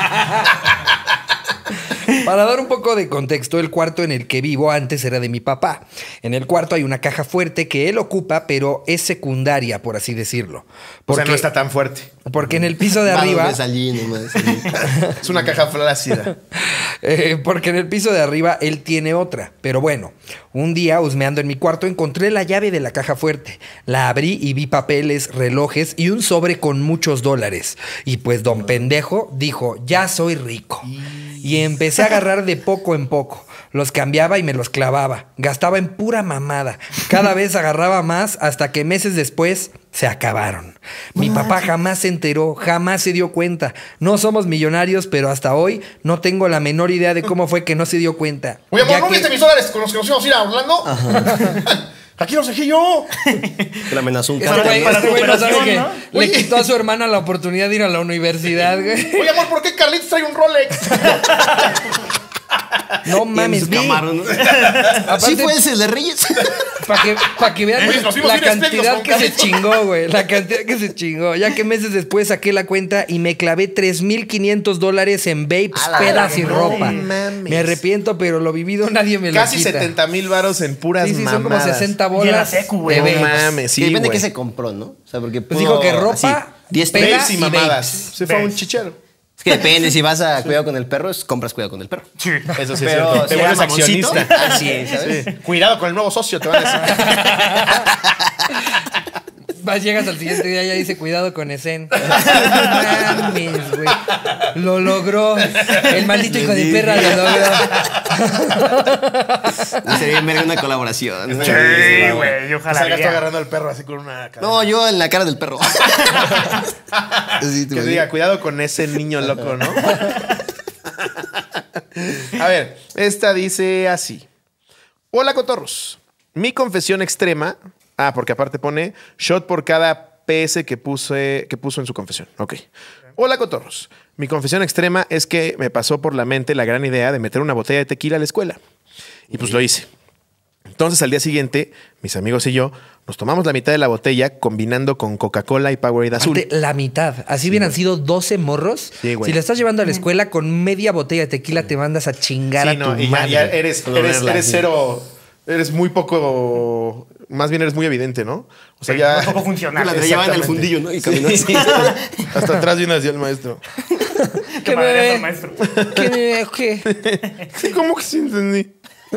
Para dar un poco de contexto, el cuarto en el que vivo antes era de mi papá. En el cuarto hay una caja fuerte que él ocupa, pero es secundaria, por así decirlo. O Porque, sea, no está tan fuerte. porque en el piso de Va arriba... donde salí nomás. Es una caja flácida. Eh, porque en el piso de arriba él tiene otra. Pero bueno, un día husmeando en mi cuarto encontré la llave de la caja fuerte. La abrí y vi papeles, relojes y un sobre con muchos dólares. Y pues don pendejo dijo, ya soy rico. Y empecé a agarrar de poco en poco. Los cambiaba y me los clavaba. Gastaba en pura mamada. Cada vez agarraba más hasta que meses después se acabaron. Mi papá jamás se enteró, jamás se dio cuenta. No somos millonarios, pero hasta hoy no tengo la menor idea de cómo fue que no se dio cuenta. Oye, amor, Ya ¿no que- viste mis dólares con los que nos íbamos a ir a Orlando? Aquí los dejé yo. Que le amenazó un Este carro. güey, para este güey no sabe recuperación, que ¿no? le Oye. quitó a su hermana la oportunidad de ir a la universidad, güey. Oye, amor, ¿por qué Carlitos trae un Rolex? No Y en mames, su vi. camarón, ¿no? Aparte, Sí fue ese el de Reyes. Para que, pa' que vean Oye, nos fuimos la bien espléndidos cantidad con que se Carlitos. chingó, güey. La cantidad que se chingó. Ya que meses después saqué la cuenta y me clavé tres mil quinientos dólares en vapes, A la pedas y no ropa. mames. Me arrepiento, pero lo vivido nadie me lo Casi quita. setenta mil varos en puras Sí, sí, son como mamadas. sesenta Y en la bolas secu, güey. de No vapes. mames, sí, Sí, depende de güey. qué se compró, ¿no? O sea, porque Pues pudo- dijo que ropa, así, diez pega Vapes y y mamadas. vapes. Se fue a un Vapes. chichero. Es que depende, si vas a cuidado con el perro, es compras cuidado con el perro. Sí. Eso sí es Pero cierto. Te si vuelves era mamoncito, accionista. así es, ¿sabes? Sí. Cuidado con el nuevo socio, te van a decir. Vas, llegas al siguiente día y ya dice cuidado con Esen. No mames, güey. Lo logró. El maldito hijo de perra lo logró. Sería ver una colaboración. Sí, güey, yo ojalá. Salgas tú haría. agarrando al perro así con una cadena. No, yo en la cara del perro. Sí, tú, Que güey. diga, cuidado con ese niño loco, ¿no? A ver, esta dice así. Hola, cotorros. Mi confesión extrema... Ah, porque aparte pone shot por cada P S que, puse, que puso en su confesión. Ok. Hola, cotorros. Mi confesión extrema es que me pasó por la mente la gran idea de meter una botella de tequila a la escuela. Y pues lo hice. Entonces, al día siguiente, mis amigos y yo nos tomamos la mitad de la botella combinando con Coca-Cola y Powerade azul. Aparte, la mitad. Así hubieran sido doce morros. Sí, güey. Si le estás llevando a la escuela con media botella de tequila, te mandas a chingar Sí, a tu no, y ya, madre. ya eres, eres, Colorarla, eres sí. cero, Eres muy poco... Más bien eres muy evidente, ¿no? O sea, Sí, ya... un poco funcional. La llevaban al Exactamente. fundillo, ¿no? Y caminó así. Hasta atrás viene así el maestro. Qué madre el maestro. ¿Qué me qué? ¿Cómo que sí entendí?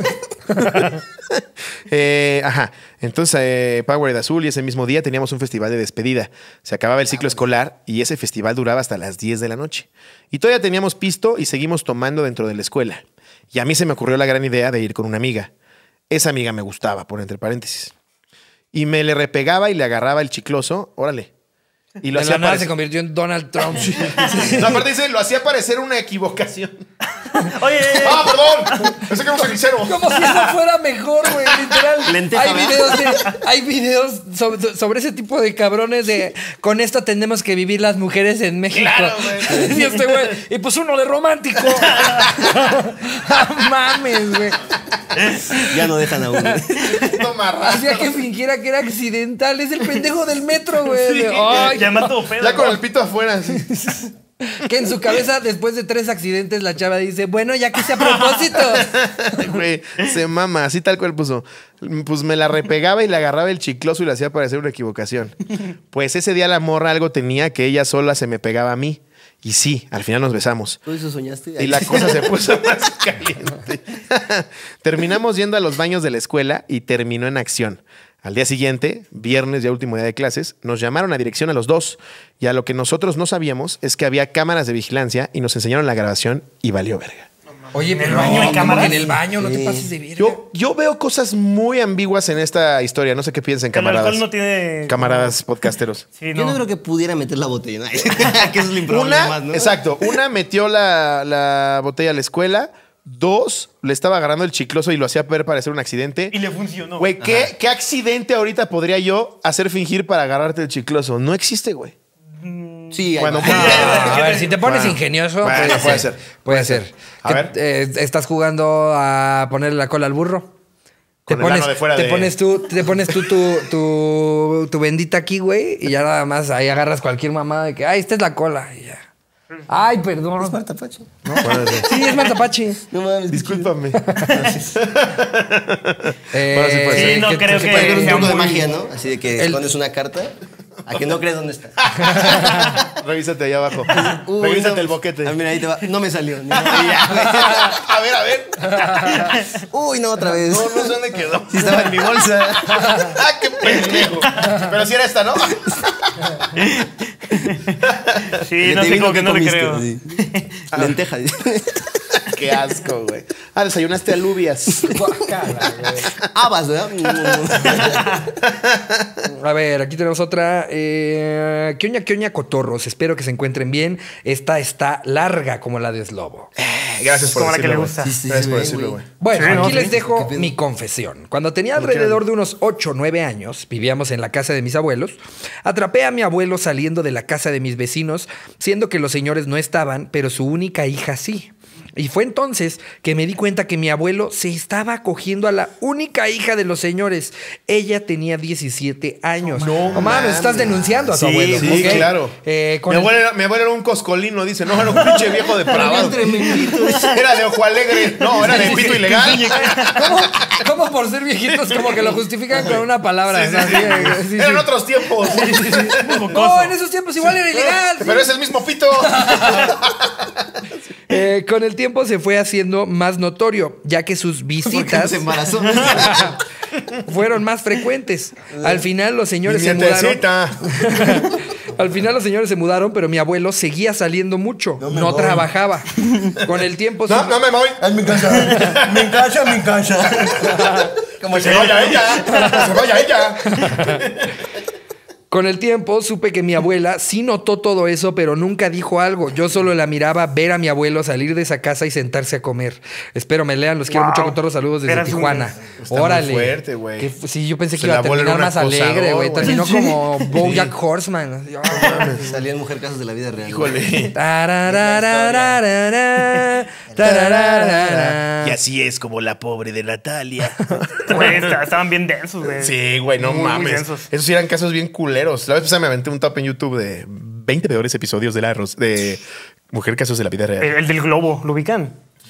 eh, ajá. Entonces, eh, Powerade Azul y ese mismo día teníamos un festival de despedida. Se acababa el ciclo escolar y ese festival duraba hasta las diez de la noche. Y todavía teníamos pisto y seguimos tomando dentro de la escuela. Y a mí se me ocurrió la gran idea de ir con una amiga. Esa amiga me gustaba, por entre paréntesis. Y me le repegaba y le agarraba el chicloso, órale. Y lo De hacía la nada se parecer... convirtió en Donald Trump. No, aparte dice, lo hacía parecer una equivocación. Oye, ¡Ah, perdón! Pensé que era un cenicero. Como si eso fuera mejor, güey, literal. Lenteja, hay ¿verdad? videos, de- hay videos sobre, sobre ese tipo de cabrones de con esto tenemos que vivir las mujeres en México. Claro, güey. Y este güey, y pues uno de romántico. No mames, güey. Ya no dejan a uno. No marras. Hacía que fingiera que era accidental. Es el pendejo del metro, güey. Sí. De, "Ay", ya mató pedo. Ya con ¿no? el pito afuera. Sí. que en su cabeza, después de tres accidentes, la chava dice, bueno, ya que sea a propósito. Güey, se mama, así tal cual puso. Pues me la repegaba y le agarraba el chicloso y le hacía parecer una equivocación. Pues ese día la morra algo tenía que ella sola se me pegaba a mí. Y sí, al final nos besamos. ¿Tú eso soñaste? Y la cosa se puso más caliente. Terminamos yendo a los baños de la escuela y terminó en acción. Al día siguiente, viernes, ya último día de clases, nos llamaron a dirección a los dos. Y a lo que nosotros no sabíamos es que había cámaras de vigilancia y nos enseñaron la grabación y valió verga. Oye, ¿En el pero baño hay ¿cómo cámaras? que en el baño, no te Sí. pases de verga. Yo, yo veo cosas muy ambiguas en esta historia. No sé qué piensen, Que el camaradas. alcohol no tiene... Camaradas podcasteros. Sí, Yo no. no creo que pudiera meter la botella. ¿no? que eso es lo improbable Una, más, ¿no? exacto. Una metió la, la botella a la escuela. Dos, le estaba agarrando el chicloso y lo hacía ver parecer un accidente. Y le funcionó. Güey, ¿qué, ¿qué accidente ahorita podría yo hacer fingir para agarrarte el chicloso? No existe, güey. Sí, hay Bueno, varios. Ah, a ver, si te pones Bueno, ingenioso, bueno, puede, puede ser. ser. Puede ser. A Que, ver. eh, estás jugando a ponerle la cola al burro. Te Con el pones, ano de fuera te de- pones tú, te pones tú tu, tu, tu bendita aquí, güey, y ya nada más ahí agarras cualquier mamada de que, ay, esta es la cola. Y ya. Ay, perdón. Es Marta Pache. Sí, es Martapachi. No mames. Discúlpame. Eh, Bueno, sí puede ser. Sí, no que- creo que- que- Puede haber un sea truco de muy- magia, ¿no? Así de que El- escondes una carta a que no crees dónde está. Revísate allá abajo. Uy, Revísate no. el boquete. Ah, mira, ahí te va. No me salió. Ni modo, y ya, A ver, a ver. güey. Uy, no, otra vez. No, no sé dónde quedó. Sí estaba en mi bolsa. ¡Ah, qué pendejo! Pero si era esta, ¿no? Sí, Que no te sé digo cómo que no le comiste, creo. sí. Lenteja. Qué asco, güey. Ah, desayunaste alubias. Habas, ¿verdad? A ver, aquí tenemos otra. Eh, ¿Qué oña, qué oña, cotorros? Espero que se encuentren bien. Esta está larga como la de Slobo. Gracias por Como la que decirlo, le güey. gusta. Sí, sí, Gracias sí, por güey, decirlo, güey. güey. Bueno, Sí, ¿no? aquí Sí. les dejo ¿Qué pedo? mi confesión. Cuando tenía alrededor de unos ocho o nueve años, vivíamos en la casa de mis abuelos, atrapé a mi abuelo saliendo de la casa de mis vecinos, siendo que los señores no estaban, pero su única hija sí. Y fue entonces que me di cuenta que mi abuelo se estaba cogiendo a la única hija de los señores. Ella tenía diecisiete años. No mames, mames. estás denunciando a tu Sí, abuelo. sí, ¿ok? claro. Eh, con mi, el- abuelo era, mi abuelo era un coscolino, dice. No, era un pinche viejo depravado. tremendito. Era de ojo alegre. No, era de pito ilegal. ¿Cómo, cómo por ser viejitos como que lo justifican con una palabra? Sí, sí, ¿no? sí. Sí, sí, Eran sí. otros tiempos. No, en esos tiempos igual era ilegal. sí. Pero es el mismo pito. Eh, con el tiempo se fue haciendo más notorio, ya que sus ¿Por qué no visitas se embarazó? fueron más frecuentes. Al final los señores se mudaron. Nietecita. Al final los señores se mudaron, pero mi abuelo seguía saliendo mucho. No, me voy. trabajaba. Con el tiempo No, su- no me voy. En mi casa. Mi casa, mi casa. Como Que se vaya ella. Que se vaya ella. Con el tiempo supe que mi abuela sí notó todo eso, pero nunca dijo algo. Yo solo la miraba ver a mi abuelo salir de esa casa y sentarse a comer. Espero me lean, los quiero Wow. mucho con todos los saludos desde Eras un- Tijuana. Está muy Órale. fuerte, güey. Qué fu- Sí, yo pensé que Se iba a la bola terminar era un más alegre, acosador, güey. güey. Terminó Sí. como BoJack Horseman. Así, ah, Salían mujer casos de la vida real. Híjole. tararararara, tarararara. Y así es como la pobre de Natalia. Güey, está- estaban bien densos, güey. Sí, güey, no Muy, muy mames. densos. Esos sí eran casos bien culeros. La vez pasada me aventé un top en YouTube de veinte peores episodios de la Ros- de Mujer Casos de la Vida Real. El, el del globo, ¿lo ubican?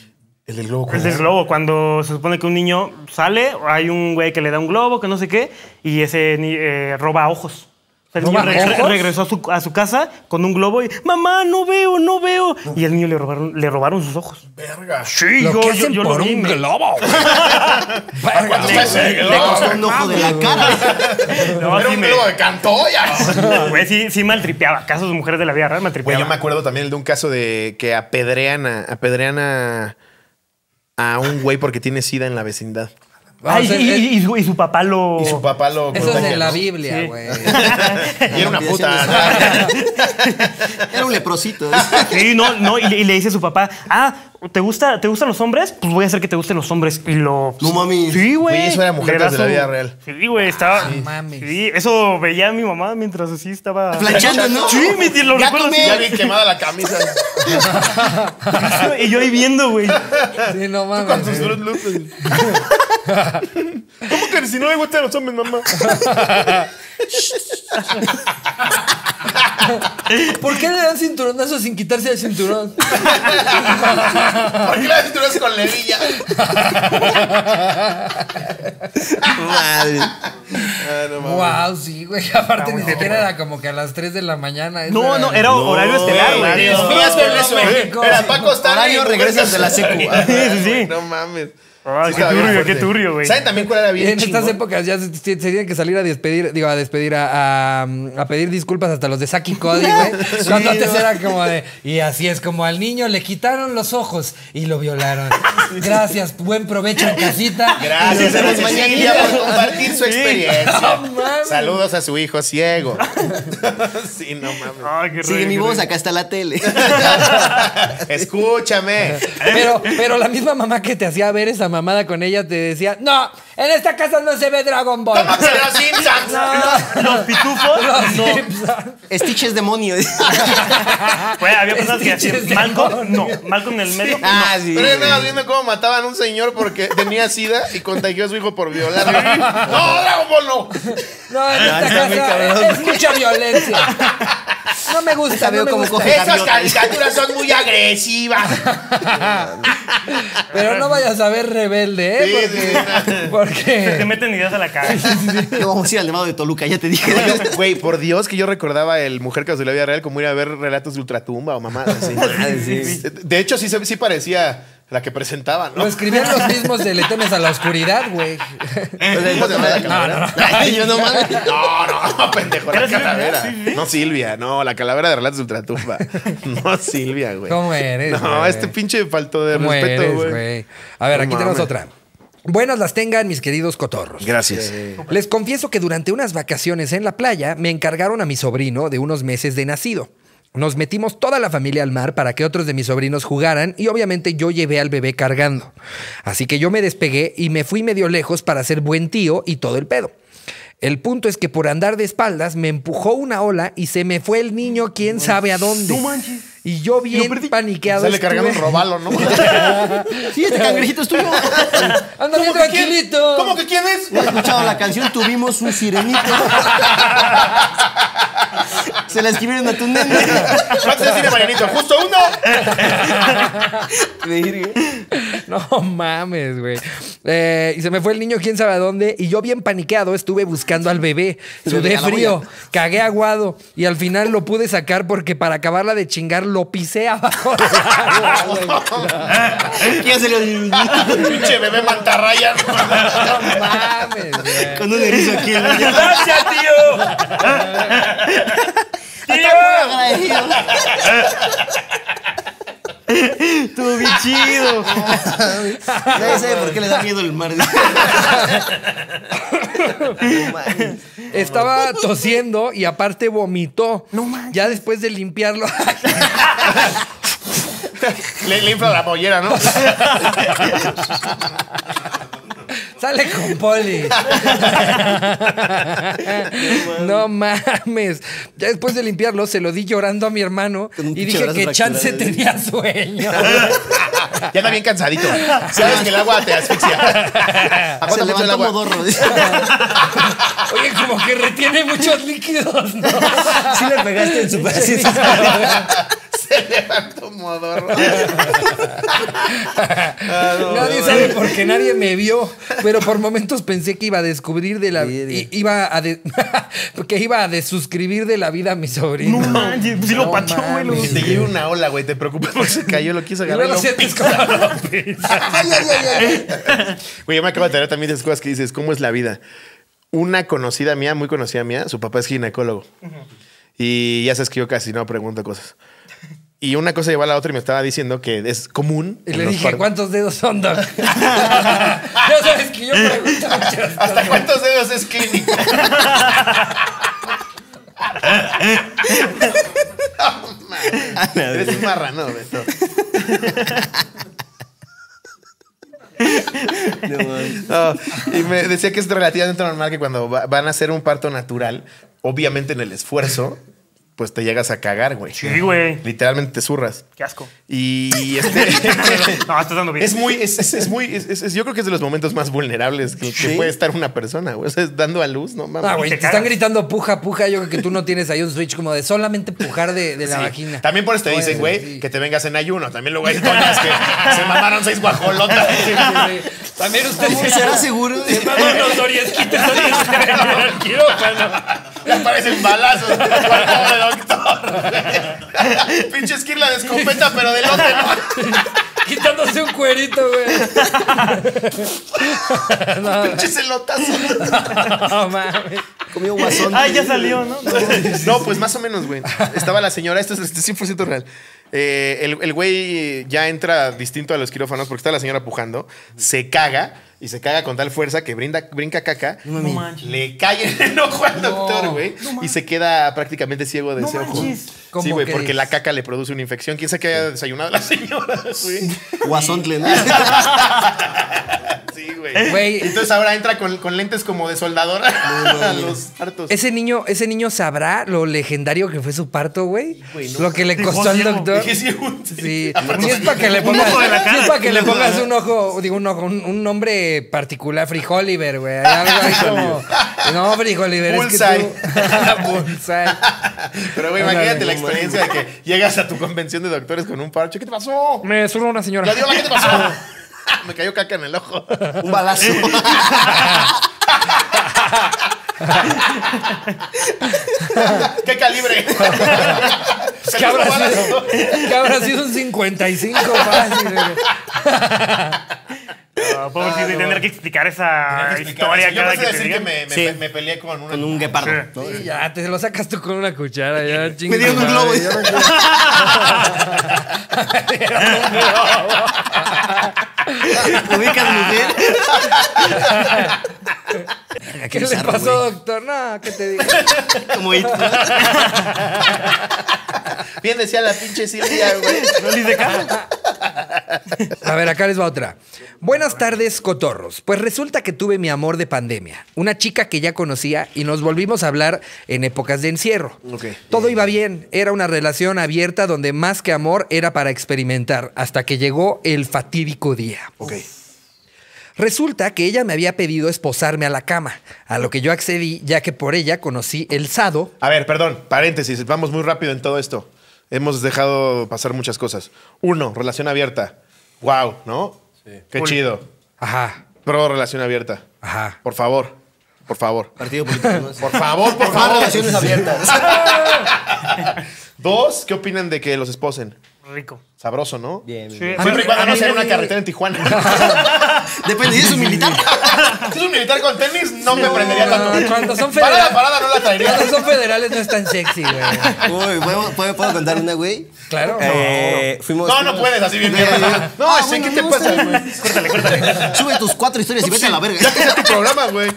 El del globo. El del globo, cuando se supone que un niño sale, hay un güey que le da un globo, que no sé qué, y ese ni- eh, roba ojos. O sea, el niño ¿Roba re- ojos? regresó a su, a su casa con un globo y, mamá, no veo, no veo. Y al niño le robaron, le robaron sus ojos. Verga. Sí, Lo yo, que yo, hacen yo por lo vi. un me- globo. ¿Cuánto está ese Le globo? costó un ojo de la cara. No, Era sí un me- globo de Cantoya. Güey, sí, sí maltripeaba. Casos de mujeres de la vida real Güey, maltripeaba. yo me acuerdo también de un caso de que apedrean a, apedrean a, a un güey porque tiene sida en la vecindad. Ay, Vamos, y, es- y- y su, y su papá lo... Y su papá lo Eso es contagia, de la ¿no? Biblia, Sí. güey. Y era una puta. Era un leprosito. Sí, no, no, y, le- y le dice a su papá, ah, ¿te, gusta, ¿te gustan los hombres? Pues voy a hacer que te gusten los hombres. Y lo... No mami. Sí, güey. Güey, eso era mujer Le da de la su- vida real. Sí, güey, estaba... No mames. Sí, eso veía a mi mamá mientras así estaba... Planchando, ¿no? Sí, mi tío, lo Ya recuerdo así. comí. Ya bien quemada la camisa. Y yo ahí viendo, güey. Sí, no Con mames. sus Fruit Loops. ¿Cómo que si no le gustan los hombres, mamá? ¿Por qué le dan cinturonazos sin quitarse el cinturón? ¿Por qué la cinturas con levilla? Madre. Ah, no mames. Wow, sí, güey. Aparte ni siquiera era como que a las tres de la mañana. Eso No, no, era horario estelar, güey. Güey, Dios, días con no, eso. México. Era Paco Stanley. Horario, y regresas de la secu. Sí, sí, sí. No mames. Ay, Sí qué estaba bien turbio, fuerte. qué turbio, güey. ¿Saben también cuál era Y bien en estas chingón? épocas ya se, se tienen que salir a despedir, digo, a despedir, a, a, a pedir disculpas hasta los de Saki Cody, güey. Cuando antes era como de, y así es, como al niño le quitaron los ojos y lo violaron. Gracias, buen provecho en casita. Gracias a Nos Cecilia mañanita. por compartir su experiencia. No mames. Saludos a su hijo ciego. Sí, no mames. Ay, qué Sigue rollo, mi qué voz, rollo. acá está la tele. Escúchame. Pero, pero la misma mamá que te hacía ver esa mamada con ella te decía, no, en esta casa no se ve Dragon Ball. ¿Cómo que los Simpsons? Los pitufos. Los No. Simpsons. Stitch es demonio. Güey, había personas que Stitches hacían de Malcolm. No, Malcolm en el medio. Ah, sí. Pero estabas viendo cómo mataban a un señor porque tenía sida y contagió a su hijo por violar. No, Dragon Ball no. No, en esta está muy casa cabrón. es mucha violencia. No me gusta, Esa no veo me como gusta. coge Esas gaviotas. caricaturas son muy agresivas. Pero no vayas a ver rebelde, Sí, ¿eh? Porque, porque Te meten ideas a la cabeza. No vamos a ir al Nevado de Toluca, ya te dije. Güey, por Dios que yo recordaba el Mujer Caso de la Vida Real como ir a ver relatos de ultratumba o mamá. Así. sí. De hecho, sí, se- sí parecía la que presentaban, ¿no? lo escribían los mismos de Le temes a la oscuridad, güey. ¿Cómo se llama la calavera? Ay, yo no mames. No, no, pendejo, la ¿Era Silvia? calavera. Sí, sí. No, Silvia, no, la calavera de relatos de ultratumba. No, Silvia, güey. ¿Cómo eres, No, güey? este pinche faltó de ¿Cómo respeto, eres, güey. güey? A ver, No aquí tenemos mames. otra. Buenas las tengan, mis queridos cotorros. Gracias. Les confieso que durante unas vacaciones en la playa me encargaron a mi sobrino de unos meses de nacido. Nos metimos toda la familia al mar para que otros de mis sobrinos jugaran y obviamente yo llevé al bebé cargando. Así que yo me despegué y me fui medio lejos para ser buen tío y todo el pedo. El punto es que por andar de espaldas me empujó una ola y se me fue el niño quién sabe a dónde. No manches. Y yo bien paniqueado Sale cargando un estuve. robalo, ¿no? Sí, este cangrejito es tuyo. Anda bien tranquilito. ¿Cómo que quién es? ¿No has escuchado la canción? Tuvimos un sirenito. Se la escribieron a tu nene. ¿Cuántos tiene Marianito? ¿Justo uno? No mames, güey. Eh, y se me fue el niño quién sabe a dónde. Y yo bien paniqueado estuve buscando al bebé. Sudé A la frío, olla. cagué aguado. Y al final lo pude sacar porque para acabarla de chingar lo pisé abajo del agua, güey. Ya se lo Pinche bebé mantarraya. No mames, güey. con un erizo aquí. en la- ¡Gracias, tío! Está muy agradecido. Estuvo bien chido. Nadie sabe por qué le da miedo el mar. No mames. Estaba tosiendo y aparte vomitó. No mames. Ya después de limpiarlo. Le, le infla la pollera, ¿no? Sale con poli. No mames. Ya después de limpiarlo, se lo di llorando a mi hermano Con un y pinche dije brazo que chance fracturado. tenía sueño. Ya anda bien cansadito. Sabes que el agua te asfixia. ¿A Se cuánto metes el levantó agua? modorro. Oye, como que retiene muchos líquidos, ¿no? Sí le pegaste en su pedacito. Se levantó modorro. Ah, no, nadie sabe porque nadie me vio, pero por momentos pensé que iba a descubrir de la i- iba a de, que iba a desuscribir de la vida a mi sobrino. No manches, pues sí lo No pachó, güey. lo- Si te llega una ola, güey, te preocupas porque se cayó, lo quiso Y agarrar. y luego lo sientes pisa. como- Ay, ay, ay, ay. Güey, yo me acabo de enterar también de esas cosas que dices, ¿cómo es la vida? Una conocida mía, muy conocida mía, su papá es ginecólogo. Y ya sabes que yo casi no pregunto cosas. Y una cosa llevó a la otra y me estaba diciendo que es común. Y en le los dije, par- ¿cuántos dedos son, Doc? Ya sabes que yo pregunto muchas ¿Hasta cosas. cuántos dedos es clínico? No, man. Eres un marrano, Beto. No, mames. No, y me decía que es relativamente normal que cuando va- van a hacer un parto natural, obviamente en el esfuerzo, pues te llegas a cagar, güey. Sí, güey. Literalmente te zurras. Qué asco. Y este. No, estás dando bien. Es muy, es, es- es muy, es- es- yo creo que es de los momentos más vulnerables que, que Sí. puede estar una persona, güey. O sea, es dando a luz, no mames. Ah, güey, te te están cagas. gritando puja, puja. Yo creo que tú no tienes ahí un switch como de solamente pujar de, de la Sí. vagina. También por eso te Puede dicen, ser, güey, sí. que te vengas en ayuno. También luego hay doñas que se mamaron seis guajolotas. Sí, sí, sí. También usted ¿Será seguro? Se mandan unos oriesquites al quirófano. Le aparecen balazos. Pobre doctor. Pinche esquirla de escopeta, pero de lote, ¿no? Quitándose un cuerito, güey. No, Pinche celotazo. no mames. Comió guasón. Ah, ya salió, ¿no? No, pues más o menos, güey. Estaba la señora, esto es este cien por ciento real. Eh, el, el güey ya entra distinto a los quirófanos porque está la señora pujando, se caga y se caga con tal fuerza que brinda, brinca caca, No manches. le cae en el ojo al doctor, güey, y se queda prácticamente ciego de No ese ojo. manches. ¿Cómo Sí, güey, porque crees? la caca le produce una infección. ¿Quién sabe qué haya desayunado la señora, güey? Guasontle, ¿no? Sí, güey. Güey. Entonces ahora entra con, con lentes como de soldadora a los partos. Ese niño, ese niño sabrá lo legendario que fue su parto, güey. Güey, no. Lo que le Dejó costó al ciego. doctor. Dije, sí, un- Sí, Aparte, y es para que le un pongas, ojo de la sí, cara. es para que le pongas un ojo, digo un ojo, un, un nombre particular, Frijoliver, güey. Hay algo ahí como, no, Frijoliver, es que Bullseye. tú, Bullseye. Pero, güey, Ándale, imagínate la no experiencia de que llegas a tu convención de doctores con un parche. ¿Qué te pasó? Me solo una señora. Gladiola, ¿qué te pasó? Me cayó caca en el ojo. Un balazo. ¿Qué calibre? ¿Qué habrá sido? ¿Qué habrá sido un cincuenta y cinco fácil, güey? Ah, pobrecito, y tener que explicar esa historia Yo cada me que te decir que digan. me, me, Sí. me peleé con una. Con un guepardo. Sí. ¿no? Sí, ya, te lo sacas tú con una cuchara, ya, Me chingue dieron un madre, globo. yo no quiero- ¿Ubicas, mujer? ¿Qué le bizarro, pasó, güey. doctor? No, ¿qué te digo? Como it, ¿no? Bien decía la pinche Silvia, güey. ¿No le hice caso? A ver, acá les va otra. Buenas tardes, cotorros. Pues resulta que tuve mi amor de pandemia. Una chica que ya conocía y nos volvimos a hablar en épocas de encierro. Ok. Todo iba bien. Era una relación abierta donde más que amor era para experimentar. Hasta que llegó el fatídico día. Ok. Resulta que ella me había pedido esposarme a la cama, a lo que yo accedí ya que por ella conocí el sado. A ver, perdón, paréntesis, vamos muy rápido en todo esto. Hemos dejado pasar muchas cosas. Uno, relación abierta. Wow, ¿no? Sí. Qué Cool. chido. Ajá, Pro relación abierta. ajá. Por favor, por favor. Partido político, ¿no? Por favor, por Por más favor. relaciones abiertas. Dos, ¿qué opinan de que los esposen? Rico. Sabroso, ¿no? Bien, bien. Sí. bien. Siempre y cuando A no mí sea en me- una carretera en Tijuana. Depende, ¿es un militar? Si es un militar con tenis, no, me prendería tanto. No, cuando son Parada, federales, parada, no la traería. cuando son federales no es tan sexy, güey. Uy, ¿puedo, puedo, puedo contar una, güey? Claro. Eh, fuimos, No, no fuimos- puedes, así bien No, mierda. No, Ah, sí, bueno, ¿qué te no, pasa, está güey? Córtale, córtale. Sube tus cuatro historias y vete a la verga. Ya que sea tu programa, güey.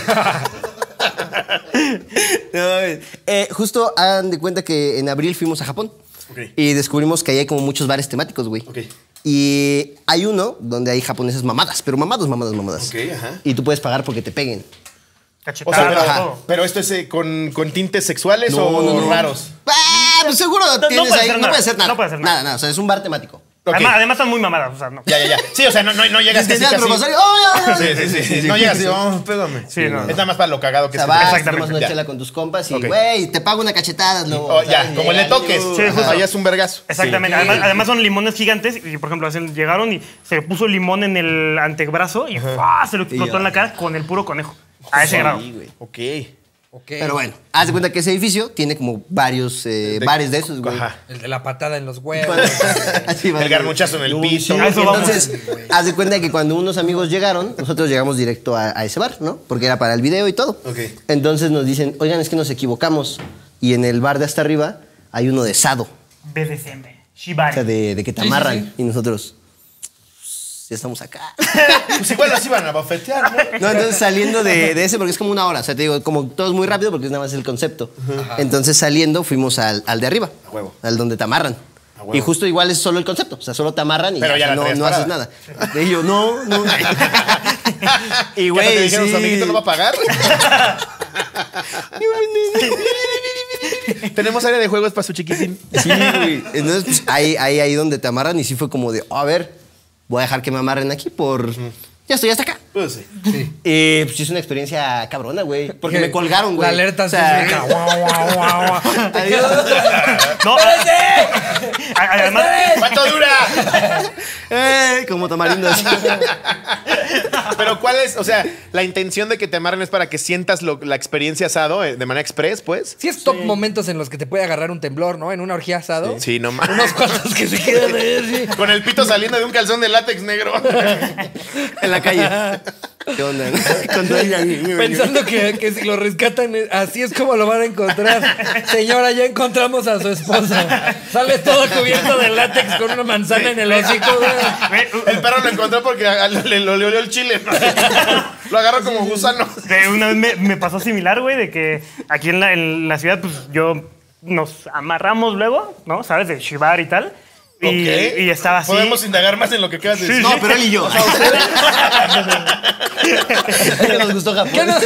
No, eh, justo hagan de cuenta que en abril fuimos a Japón. Ok. Y descubrimos que ahí hay como muchos bares temáticos, güey. Ok. Y hay uno donde hay japoneses mamadas, pero mamadas, mamadas, mamadas. Ok, ajá. Y tú puedes pagar porque te peguen. O sea, Cachetada, pero, todo. pero esto es eh, con, con tintes sexuales No, o no, no. raros. Ah, pues seguro no tienes puede ahí. hacer No nada. puede hacer nada. No puede hacer nada. Nada, nada. O sea, es un bar temático. Ok. Además, además están muy mamadas, o sea, no. Ya, ya, ya. Sí, o sea, no, no, no llegas Desde así, el casi- Rosario, ¡oh, ya, ya! Sí, sí, sí, sí. No llegas así, oh, pégame. Sí, no, Es no. nada más para lo cagado O que sea, es. vas, Exactamente, tomas una ya. chela con tus compas y, Ok. güey, te pago una cachetada, ¿no? Oh, ya, ¿Sabes? como le toques. uh, Sí, ajá. justo. Allá es un vergazo. Exactamente. Sí. Además, además son limones gigantes y, por ejemplo, hacen- llegaron y se puso limón en el antebrazo y ¡fua! Se lo explotó ya. en la cara con el puro conejo. A ese Sí, grado. güey. Ok. Ok. Pero bueno, haz de cuenta que ese edificio tiene como varios eh, bares de esos, güey. Ajá. El de la patada en los huevos. Así va, El güey. garmuchazo en el No, piso. sí, A eso vamos. entonces, haz de cuenta que cuando unos amigos llegaron, nosotros llegamos directo a, a ese bar, ¿no? Porque era para el video y todo. Ok. Entonces nos dicen, oigan, es que nos equivocamos. Y en el bar de hasta arriba hay uno de sado, B D S M. o Shibari. sea, de, de que te Sí, sí, amarran. sí. Y nosotros, "Pues, ya estamos acá. Pues igual así van a bofetear, ¿no? No, entonces saliendo de, de ese, porque es como una hora, o sea, te digo, como todo es muy rápido porque es nada más el concepto. Entonces saliendo fuimos al, al de arriba, A huevo. al donde te amarran. A huevo. Y justo igual es solo el concepto, o sea, solo te amarran y Pero ya la no, traías no haces parada. nada. Y yo, no, no. Y ¿Qué güey, te dijeron, sí. su amiguito no va a pagar? Tenemos área de juegos para su chiquitín. Sí, güey. Entonces, pues, ahí, ahí, ahí donde te amarran y sí fue como de, "Oh, a ver, voy a dejar que me amarren aquí por... Ya estoy hasta acá. Pues sí. Sí. Eh, pues sí, es una experiencia cabrona, güey. Porque Que me colgaron, güey. La alerta o sea, sísmica. Guau, guau, guau, guau. Adiós. No, a- además, ¿Cuánto dura? Eh, como tamarindo así. Pero ¿cuál es? O sea, la intención de que te amarren es para que sientas lo- la experiencia asado eh, de manera express, pues. Sí es top momentos en los que te puede agarrar un temblor, ¿no? En una orgía asado. Sí, no mames. Unos cuantos que se quedan ahí, sí. Con el pito saliendo de un calzón de látex negro. En la calle. ¿Qué onda? Con todo el- Pensando que, que si lo rescatan, eh, así es como lo van a encontrar. Señora, ya encontramos a su esposa. Sale todo cubierto de látex con una manzana en el hocico, güey. El perro lo encontró porque a- a- le, le olió el chile. ¿no? Lo agarró como gusano. de una vez me, me pasó similar, güey, de que aquí en la, en la ciudad, pues yo nos amarramos luego, ¿no? ¿Sabes? De Shibari y tal. Y, Ok. y estaba así. Podemos indagar más en lo que acabas de decir. No, pero él y yo. Que nos gustó Japón. ¿Qué no?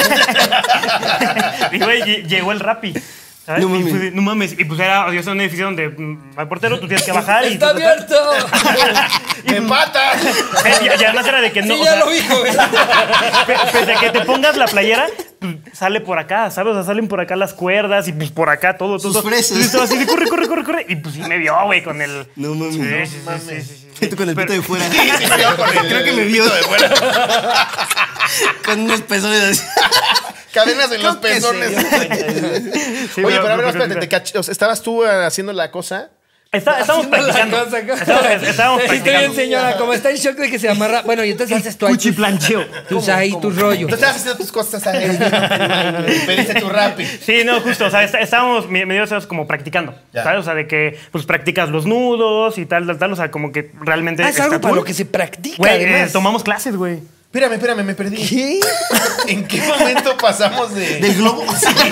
Y, güey, lle- llegó el Rappi. ¿Sabes? No Y mames. fue de- no mames. Y pues era, yo estaba en un edificio donde mm, al portero tú tienes que bajar y. ¡Está abierto! ¡De pata! Eh, Y, y además era de que no. Sí, o ya sea, lo vi, güey. pe- Pese a que te pongas la playera, pues, sale por acá, ¿sabes? O sea, salen por acá las cuerdas y pues por acá todo. todo. Sus fresas. Y estaba así de corre, corre, corre, corre. Y pues sí me vio, güey, con el. No mames. Sí, No sí, sí, sí, sí, sí, sí. Tú con el pito de fuera. Sí, sí, me vio con el- Creo que el me vio. pito de fuera. Con unos pezones así. Cadenas en los Creo que pezones. Sí, Oye, pero a ver, pues, espérate, te cach- o sea, ¿estabas tú eh, haciendo la cosa? Está- estábamos Haciendo la practicando. cosa, cosa. Estábamos, estábamos Estoy bien, practicando. señora. Como está en shock de que se amarra. Bueno, y entonces haces tu ahí tus- Cuchiplancheo. tus ahí, tus rollos. Tú estabas haciendo tus cosas ahí. Pediste tu rapi. Sí, no, justo. O sea, está- estábamos me- medio estábamos como practicando. Ya. ¿Sabes? O sea, de que pues practicas los nudos y tal, tal, tal. O sea, como que realmente. Ah, es algo está para cool. lo que se practica, Güey, eh, además. tomamos clases, güey. Espérame, espérame, me perdí. ¿Qué? ¿En qué momento pasamos de, Del globo.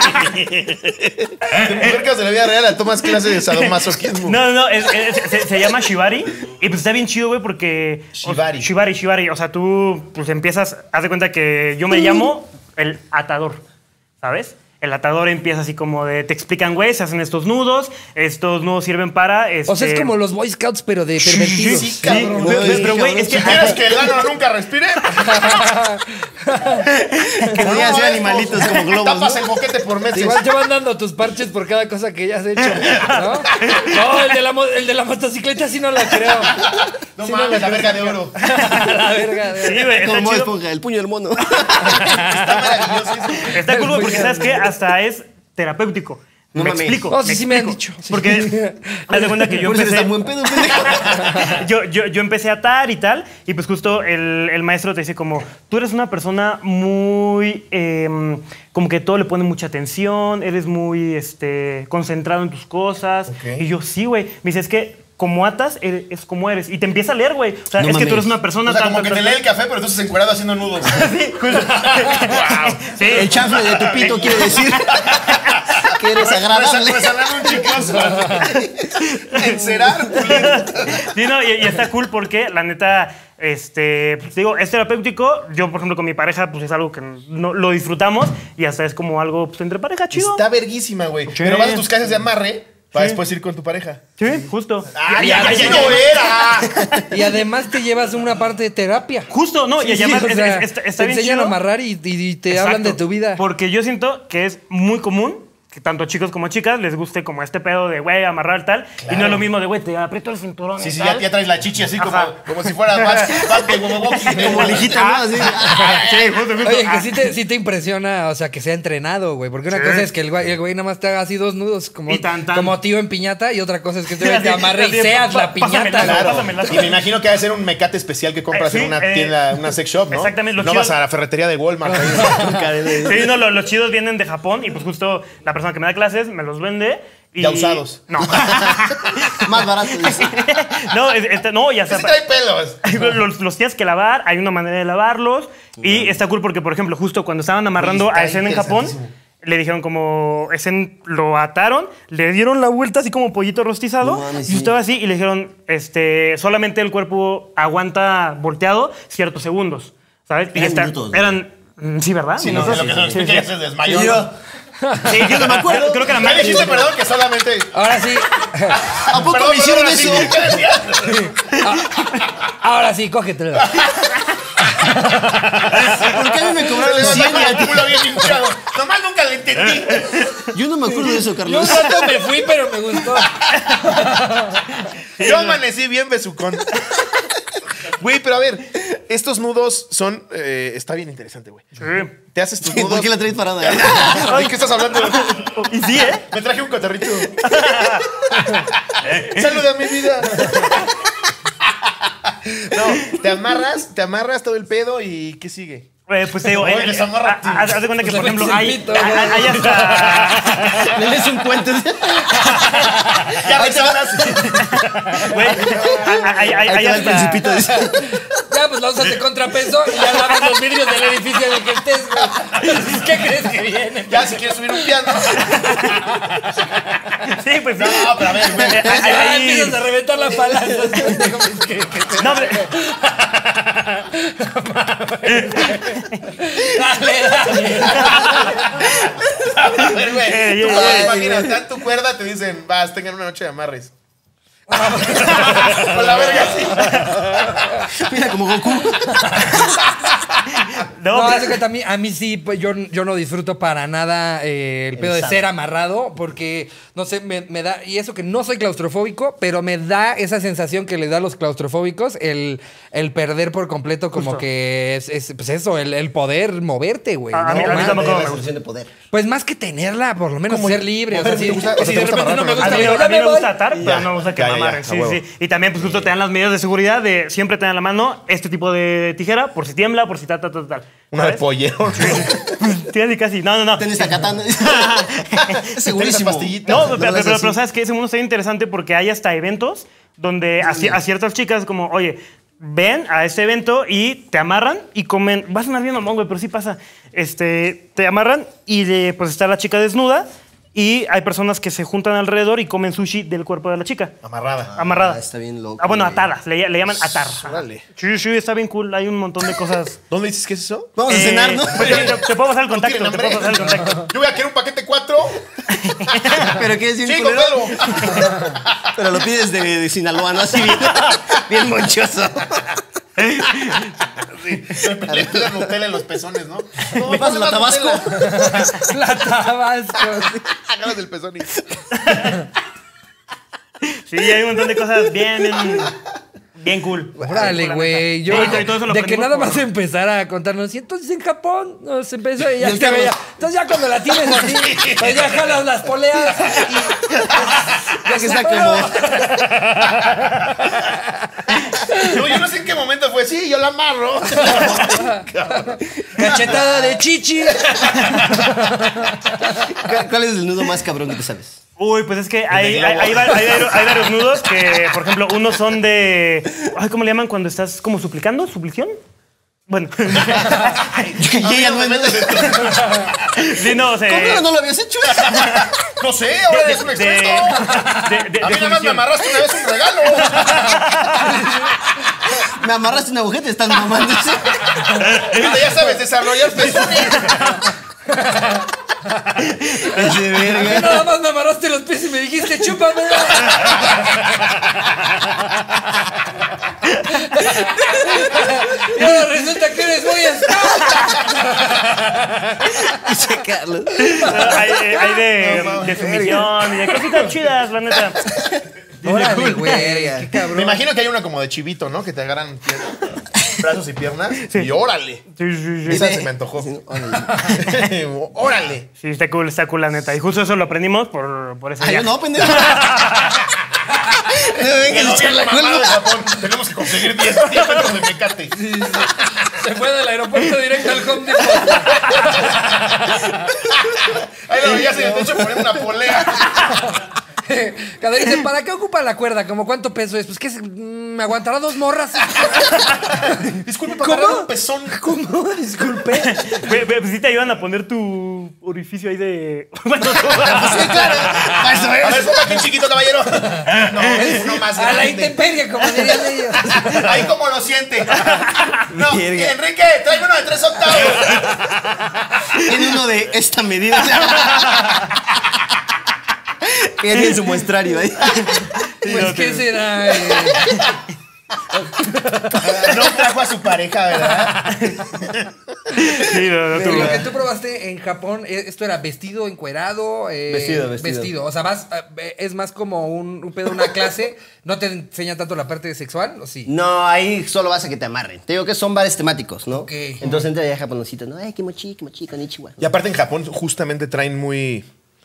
de mujer que se la vida real a tomas clase de sadomasoquismo? No, no, no, es- es- se, se llama Shibari y pues está bien chido, güey, porque... Shibari. o- Shibari, Shibari. O sea, tú pues empiezas, haz de cuenta que yo me llamo el atador, ¿sabes? El atador empieza así como de, te explican, güey, se hacen estos nudos, estos nudos sirven para... O sea, es este, como los Boy Scouts, pero de pervertidos. sí, Sí, cabrón. pero, pero, güey, es que... Si quieres que el ano nunca respire, Que voy a hacer animalitos como globos, tapas ¿no? el boquete por meses. Igual te van dando tus parches por cada cosa que ya has hecho, ¿no? No, el de la, mo- el de la motocicleta sí no la creo. No Sí, mames, la la verga de oro. La verga. de- Sí, güey, está Como Bob chido. Esponja, el puño del mono. Está maravilloso eso. Está cool, güey, porque ¿sabes qué? Hasta es terapéutico. No me mames. explico. Oh, sí, me sí me han explico. dicho. Porque haz de cuenta que yo Por eso eres empecé... tan buen pedo, pendejo. yo, yo, yo empecé a atar y tal, y pues justo el, el maestro te dice como, tú eres una persona muy, eh, como que todo le pone mucha atención, eres muy este, concentrado en tus cosas. Ok. Y yo, sí, güey. Me dice, es que como atas, eres- es como eres. Y te empieza a leer, güey. O sea, No es que tú mames. eres una persona O sea, tan, como que tan, te tan- lee el café, pero tú estás encuerado haciendo nudos. Sí, justo. Sí. El chanfle de tu pito quiere decir que eres agradable. Resanar un chicloso. Encerar, pulir. Sí, no, y, y está cool porque, la neta, este, pues, digo, es terapéutico. Yo, por ejemplo, con mi pareja, pues es algo que no, lo disfrutamos y hasta es como algo pues, entre pareja chido. Está verguísima, güey. Pero vas a tus clases de amarre Para Sí. después ir con tu pareja. Sí, justo. ¡Ay, Y- y- así y- no era! Y además te llevas una parte de terapia. Justo, no, y Sí, además sí, o es- sea, es- está, está te bien enseñan chido. a amarrar y, y- y te Exacto, hablan de tu vida. Porque yo siento que es muy común que tanto chicos como chicas les guste como este pedo de, güey, amarrar tal. Y no es lo mismo de, güey, te aprieto el cinturón Sí, y sí, tal. ya, ya traes la chichi así como, Ajá. como si fuera básquet, básquet, como boxing. Como lijita, ¿no? Así. Sí, justo, justo. Oye, que Ah. sí te, sí te impresiona, o sea, que sea entrenado, güey. Porque una Sí. cosa es que el güey, el güey nada más te haga así dos nudos como, Y tan, tan. como tío en piñata. Y otra cosa es que te, Así, te amarre y así, seas pa- la pásame piñata. el lazo, Claro. pásame el lazo. Y me imagino que ha de ser un mecate especial que compras Eh, sí, en una eh, tienda, una sex shop, ¿no? exactamente, lo No chido- vas a la ferretería de Walmart. ahí. Sí, no, lo- los chidos vienen de Japón y pues justo la persona que me da clases me los vende. Y... Ya usados. No. Más barato. Dice. no, es- este, no, ya Ese está. trae pelos. Los, los tienes que lavar, hay una manera de lavarlos. Y está cool porque, por ejemplo, justo cuando estaban amarrando Oye, está a Esen en Japón, interesantísimo. le dijeron como, Esen lo ataron, le dieron la vuelta así como pollito rostizado. No mames, y sí. estaba así y le dijeron, este, solamente el cuerpo aguanta volteado ciertos segundos. ¿Sabes? Y Eran está- minutos, ¿no? Eran. mm, Sí, ¿verdad? Sí, no, Minutos. lo que se nos Sí, explica sí. ya se desmayó. Y ¿no? yo, Sí, yo no me acuerdo. Creo que era Ya más. dijiste, perdón, que solamente... Ahora sí, ¿a poco Perdón, me hicieron perdón, eso? así, ¿qué decías? ahora sí, cógetelo. ¿Por qué a mí me Le cobraron vas a cien y con a el ti? culo bien hinchado. Nomás nunca lo entendí. Yo no me acuerdo de eso, Yo un Carlos. rato me fui, pero me gustó. Yo amanecí bien besucón. Güey, pero a ver, estos nudos son... eh, está bien interesante, güey. Sí. Te haces tus nudos... ¿Por qué la traes parada? Ay, ¿qué estás hablando? Y sí, ¿eh? Me traje un cotarrito. Saluda mi vida. No, te amarras, te amarras todo el pedo y ¿qué sigue? Eh, pues te digo, Oye, eh, les eh, amarra- a- haz haz de cuenta que, Pues por le ejemplo, metes el hay, pito, hay, hay hasta. Le lees un cuento. Ya me sabrás. Güey, hay, hay, hay, Ahí te va el hasta. principito. Dice. Ya, pues la usas de contrapeso y ya lavas los vidrios del edificio en el que estés, güey. ¿Qué crees que viene? Ya, si quieres subir un piano. Sí, pues sí. No, pero a ver, güey. Eh, hay- Ya hay- empiezas a reventar la palazos. No, pero- Dale, dale. A ver, güey. Ey, Tú ey, te ey, imaginas, dan tu cuerda, te dicen, vas, tengan una noche de amarres. Con la verga así. Mira, como Goku. no, No, pero- es que también a mí sí, pues yo, yo no disfruto para nada eh, el pedo de ser amarrado, porque, no sé, me, me da, y eso que no soy claustrofóbico, pero me da esa sensación que le da a los claustrofóbicos el, el perder por completo como Justo. que es, es, pues eso, el, el poder moverte, güey. A- a ¿no? mí- a mí Man, tampoco La me gusta. sensación de poder. Pues más que tenerla, por lo menos ser libre. O sea, ¿te si, gusta- o sea, si te de gusta repente no me amarrar, A gusta, mí, digo, a ya mí me me voy. gusta atar, pero Ya, no me gusta que ya, me ya, amarren. a Sí, huevo. sí. Y también, pues justo te dan las medidas de seguridad de siempre tener en la mano este tipo de tijera, por si tiembla, por si tal, tal, tal, tal. Una de ¿Sabes? pollero. Tienes casi. No, no, no. Ten esa katana. Es segurísimo. Esa pastillita. No, No pero, lo haces pero, así. pero ¿sabes qué? Ese mundo está interesante porque hay hasta eventos donde a, ci- a ciertas chicas como, oye, ven a ese evento y te amarran y comen. Va a sonar bien mamón, güey, pero sí pasa. Este, te amarran y de- pues está la chica desnuda y hay personas que se juntan alrededor y comen sushi del cuerpo de la chica. Amarrada. Amarrada. Ah, está bien loco, Ah, bueno, güey. atadas. Le, le llaman atar. Órale. Sí, sí, está bien cool. Hay un montón de cosas. ¿Dónde dices que es eso? Vamos a Eh, cenar, ¿no? pues, te, te puedo pasar el contacto. ¿Tienen Te puedo hambre? pasar el contacto. Yo voy a querer un paquete cuatro. Pero quieres decir Sí, con culero. pelo. Pero lo pides de, de Sinaloa, ¿no? Así bien, bien monchoso. Sí. Le pegan Nutella en los pezones, ¿no? No, ¿Me pasas la Tabasco? La Tabasco. Agarras el pezón y... Sí, hay un montón de cosas bien, bien, bien cool. Órale, La güey. neta. Yo, Sí, y todo eso lo de que aprendimos nada por- más empezar a contarnos. Y entonces en Japón nos empezó y ya Y el te veía. Carlos. Entonces ya cuando la tienes así, pues ya jalas las poleas y pues, Ya que está pero- como. No, yo no sé en qué momento fue. Sí, yo la amarro. Cachetada de chichi. ¿Cuál es el nudo más cabrón que te sabes? Uy, pues es que hay, de hay, globo. hay va- hay varios, hay varios nudos que, por ejemplo, unos son de... Ay, ¿cómo le llaman cuando estás como suplicando? ¿Suplición? Bueno. Y ella no es. Sí, no, o sea... ¿Cómo no lo habías hecho? No sé, ahora eres un de, experto. de, de- de A mí nada más me suplición. amarraste una vez un regalo. Me amarraste una agujeta y estás mamando. Ahorita ya sabes desarrollar pezones. Ese verga. Nada más me amarraste los pies y me dijiste, chúpame. Y ahora resulta que eres muy escalta. Dice Carlos. Hay, hay de, de sumisión y de cositas chidas, la neta. Órale, güey, qué cabrón. Me imagino que hay una como de chivito, ¿no? Que te agarran pier- brazos y piernas. Y órale. Sí, sí, sí. Esa se me antojó. Órale. Sí, está cool, está cool, la neta. Y justo eso lo aprendimos por, por ese Ay, viaje. no, pendejo. No me vengas a echar la Mamá de culpa. Japón, tenemos que conseguir diez metros de mecate. Se fue del aeropuerto directo al Home Depot. Ahí lo veías en el techo poniendo una polea. Cada vez dice, ¿para qué ocupa la cuerda? ¿Cómo cuánto peso es? Pues que es- mm, me aguantará dos morras. Disculpe, para ¿Cómo? agarrar un pezón. ¿Cómo? Disculpe. Ve, ve, pues sí te ayudan a poner tu orificio ahí de... Bueno, tú- Sí, claro. Eso A es. ver, ponga aquí un chiquito, caballero. No, uno más A la grande. intemperie, como dirían ellos. Ahí como lo siente. No, Verga. Enrique, tráeme uno de tres octavos. Tiene uno de esta medida. Que tiene su muestrario ahí. Pues, ¿qué será? eh? No trajo a su pareja, ¿verdad? Sí, no, no, Pero tú- lo que tú probaste en Japón, eh, ¿esto era vestido, encuerado? Eh, Vestido, vestido. O sea, vas, eh, es más como un, un pedo, una clase. ¿No te enseña tanto la parte sexual? ¿O sí? No, ahí solo vas a que te amarren. Te digo que son bares temáticos, ¿no? Ok. Entonces entra ya japonesito, ¿no? Ay, kimochi, kimochi, konnichiwa. Y aparte en Japón justamente traen muy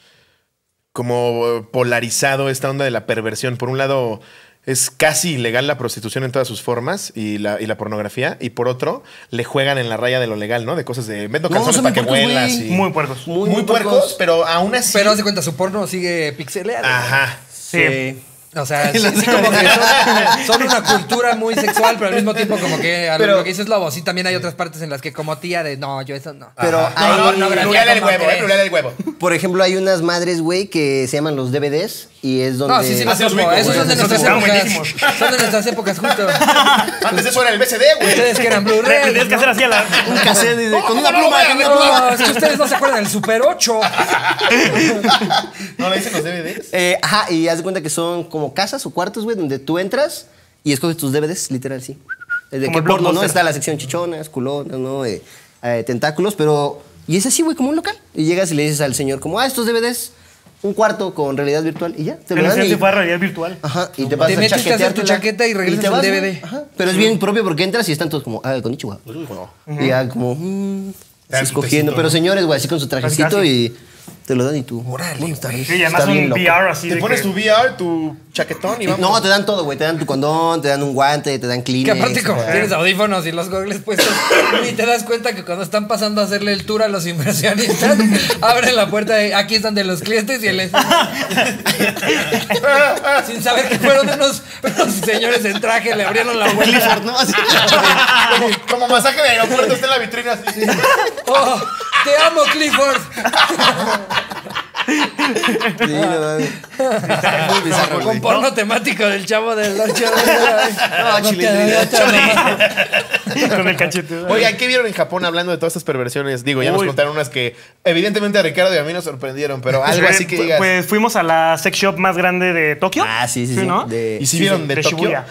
como polarizado esta onda de la perversión. Por un lado es casi ilegal la prostitución en todas sus formas y la, y la pornografía. Y por otro, le juegan en la raya de lo legal, ¿no? De cosas de meto No, calzones son para que muy puercos, huelas. güey. Y... Muy puercos. Muy, muy puercos, puercos. pero aún así... Pero haz de cuenta, su porno sigue pixeleado. Ajá. Sí. O sea, sí, sí, como que son, son una cultura muy sexual, pero al mismo tiempo como que a lo- Pero- lo que dices Lobo, sí también hay otras partes en las que como tía de no, yo eso no. Pero No, hay, no, no, no, plural el ¿cómo huevo, crees? eh, plural el huevo. por ejemplo, hay unas madres, güey, que se llaman los D V Ds y es donde... No, sí, sí, Ah, los sí, los ubico. ubico, Esos son de güey. nuestras Esos están épocas. buenísimos. Son de nuestras épocas, justo. Antes eso era el B C D, güey. Ustedes que eran Blu-ray. Tienes que hacer así a la... Un cassette de- con una no, no, pluma. no, con una no, pluma. No, es que ustedes no se acuerdan del Super ocho. ¿No le dicen los D V Ds? Eh, ajá, y haz de cuenta que son como casas o cuartos, güey, donde tú entras y escoges tus D V Ds, literal, sí. Es de Como que el porno, ¿no? Blockbuster. Está la sección chichonas, culonas, ¿no? Eh, eh, tentáculos, pero... Y es así, güey, como un local. Y llegas y le dices al señor, como, ah, estos D V Ds, un cuarto con realidad virtual, y ya, te lo En dan el y... se fue a realidad virtual. Ajá, y te vas Te a metes a hacer tu chaqueteártela. chaqueta y regresas te el vas, D V D. güey. Ajá, pero es bien propio porque entras y están todos como, ah, konnichiwa. Y ya como, mmm, Dan su escogiendo. tecito, pero ¿no? señores, güey, así con su trajecito Casi. y te lo dan y tú. Órale, bueno, está bien. Sí, y además está bien un loco. V R así Te de pones que- tu V R, tu chaquetón y vamos. No, te dan todo, güey. Te dan tu condón, te dan un guante, te dan Que Kleenex. aparte como te dan- tienes audífonos y los gogles puestos y te das cuenta que cuando están pasando a hacerle el tour a los inversionistas abren la puerta de aquí están de los clientes y él sin saber que fueron unos, unos señores en traje le abrieron la puerta. Clifford, ¿no? Así. Como, como masaje de aeropuerto, está en la vitrina así. Oh, te amo Clifford. Sí, no mames. Muy bizarro, güey. Con porno temático del chavo del ocho. No, chile, Con el cachete. Oigan, ¿qué vieron en Japón hablando de todas estas perversiones? Digo, ya nos Uy. contaron unas que evidentemente a Ricardo y a mí nos sorprendieron, pero algo así que Pues- digas. Pues fuimos a la sex shop más grande de Tokio. Ah, sí, sí, sí. ¿no? De- ¿Y si vieron de, de Tokio? Shibuya.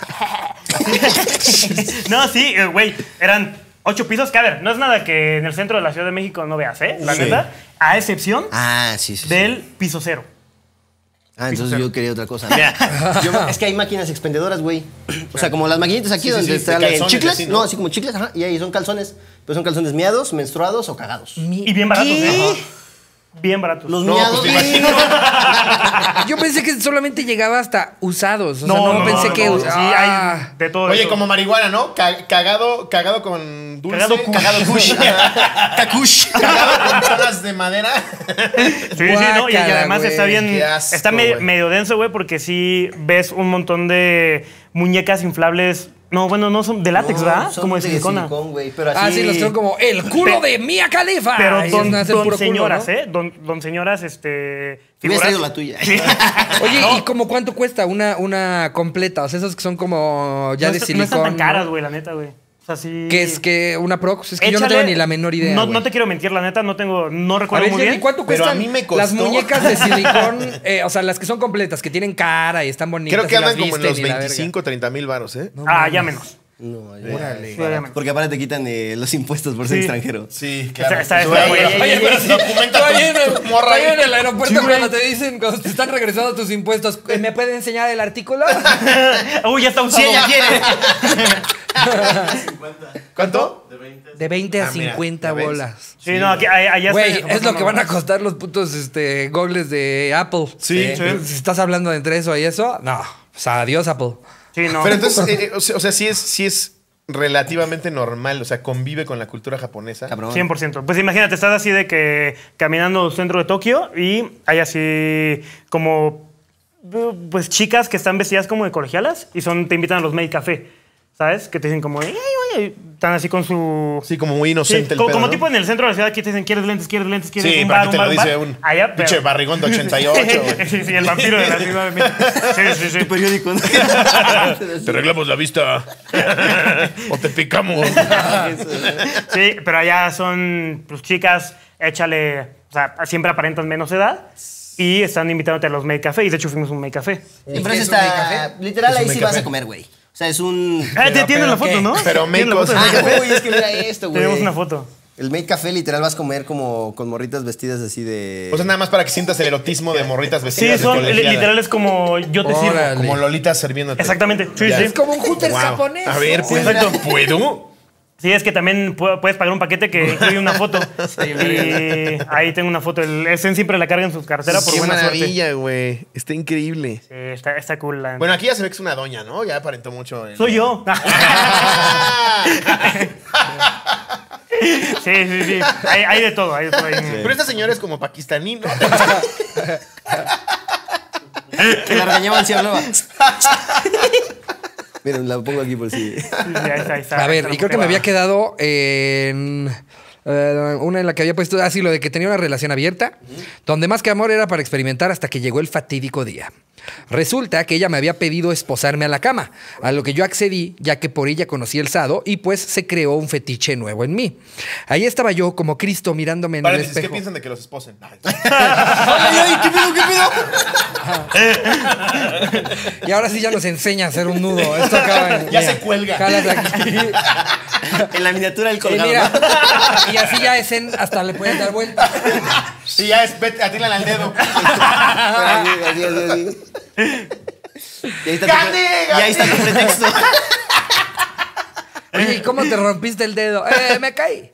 No, sí, eh, güey. Eran ocho pisos. Que a ver, no es nada que en el centro de la Ciudad de México no veas, ¿eh? La Sí. neta. A excepción Ah, sí, sí. sí. del piso cero. Ah, entonces yo quería otra cosa. Mira, yo- es que hay máquinas expendedoras, güey. O sea, como las maquinitas aquí Sí, sí, donde sí, de están calzones, chicles. así, ¿no? ¿no? así como chicles, ajá. Y ahí son calzones. Pero son calzones miados, menstruados o cagados. Y bien baratos, ¿Qué? ¿eh? Bien baratos. Los No, miados. pues me güey. imagino. Yo pensé que solamente llegaba hasta usados. O sea, No, no, no, pensé no, que. no, sí, Ah. hay de todo. de Oye, todo. como marihuana, ¿no? Ca- cagado, cagado con dulce. Cagado kush. Cagado kush. Cacush. Cagado con tonas de madera. Sí, sí, ¿no? Y, y Guácala, además güey, está bien. qué asco, está me- güey. medio denso, güey, porque sí ves un montón de muñecas inflables. No, bueno, no son de látex, No, ¿verdad? son Como de de silicona. silicón, güey, pero así. Ah, sí, los traen como el culo Pe- de Mia Khalifa. Pero Y don, es el don puro culo, señoras, ¿no? ¿eh? Don, don señoras, este. Hubieras figuras. traído la tuya. Sí. Oye, No. ¿y como cuánto cuesta una, una completa? O sea, esos que son como ya no, de está- no silicón. están tan caras, ¿no? güey, la neta, güey. sea, sí. ¿Qué es que una Prox? Es que yo no Échale- tengo ni la menor idea. No, güey. no te quiero mentir, la neta, no tengo, no A recuerdo ver, muy Jenny, bien. ¿cuánto Pero cuestan a mí me costó- las muñecas de silicón? Eh, o sea, las que son completas, que tienen cara y están bonitas. Creo que y las andan como en visten los y la verga. veinticinco, treinta mil varos, ¿eh? Ah, ya menos. No, ya. Órale. Sí, ya menos. Porque aparte te quitan eh, los impuestos por ser Sí. extranjero. Sí, Está- está- Güey, está- oye, oye, oye, pero sí, documenta tú ahí en tu- el, tu morra ahí ahí. en el aeropuerto Sí, cuando güey. te dicen, cuando te están regresando tus impuestos, eh, ¿me puede enseñar el artículo? Uy, ya está usado. Sí, ella quiere. ¿Cuánto? De veinte. De veinte a Ah, mira, cincuenta ¿ya ves? bolas. Sí, no, aquí, allá está Güey, es lo desafortunado. que van a costar los putos este, gogles de Apple. Sí. Sí. Si estás hablando de entre eso y eso, no. O sea, adiós, Apple. Sí, no. Pero entonces, eh, eh, o sea, o sea, sí es, sí es relativamente normal, o sea, convive con la cultura japonesa. Cabrón. cien por ciento. Pues imagínate, estás así de que caminando centro de Tokio y hay así como pues chicas que están vestidas como de colegialas y son te invitan a los maid café, ¿sabes? Que te dicen como, "Ay, oye", están así con su Sí, como muy Sí, inocente el como, pedo, como ¿no? tipo en el centro de la ciudad aquí te dicen, ¿quieres lentes? ¿Quieres lentes? ¿Quieres Sí, un para bar, que te un lo bar, dice un un bar? Allá, pero- pinche barrigón de ochenta y ocho, güey. sí, sí, el vampiro de la Ciudad de México. Sí, sí, sí. Tu periódico. ¿no? Te arreglamos la vista. O te picamos. Sí, pero allá son pues, chicas, échale, o sea, siempre aparentan menos edad y están invitándote a los maid café y de hecho fuimos a un maid café. Sí, pero ¿Qué eso es un está. café? Literal, Es un ahí sí café. vas a comer, güey. O sea, es un. Ah, Pero- tienes la pero foto, ¿qué? ¿no? Pero Tienes la mecos. foto del Ah, café. uy, es que mira esto, güey. Tenemos una foto. El maid café literal vas a comer como con morritas vestidas así de. O sea, nada más para que sientas el erotismo de morritas Sí, vestidas son de colegiala. literal es como yo te sirvo. Órale. Como lolitas sirviéndote. Exactamente. Sí, Ya. sí. Es como un Hooters Wow. japonés. A ver, ¿no? pues, Exacto. ¿puedo? Sí, es que también pu- puedes pagar un paquete que incluye una foto. Y ahí tengo una foto. El Essen siempre la carga en su cartera por Qué buena maravilla, güey. Está increíble. suerte. Sí, está, está cool. la- Bueno, aquí ya se ve que es una doña, ¿no? Ya aparentó mucho. el- Soy yo. Sí, sí, sí. Hay, hay de todo. Hay de todo ahí. Pero esta señora es como pakistaní, ¿no? Que la regañaban si hablaba. Miren, la pongo aquí por si. Sí, sí, ahí está, ahí está. A ver, Ahí y creo está. que me había quedado en eh, una en la que había puesto así lo de que tenía una relación abierta, donde más que amor era para experimentar hasta que llegó el fatídico día. Resulta que ella me había pedido esposarme a la cama, a lo que yo accedí, ya que por ella conocí el sado y pues se creó un fetiche nuevo en mí. Ahí estaba yo como Cristo mirándome en el Paréntesis, ¿qué espejo. piensan de que los esposen? Ay, ¡Ay, ay, qué pedo, qué pedo! Y ahora sí ya nos enseña a hacer un nudo. Esto acaba en- Ya mira, se cuelga. jalas aquí. En la miniatura del Y colgado. mira, ¿no? y así ya es en, hasta le puedes dar vuelta. Sí, ya es, vete, atínale al dedo. Así, así, así, así. Y ahí está tu, ¡Gane, y ahí está tu pretexto. Oye, ¿y cómo te rompiste el dedo? Eh, me caí.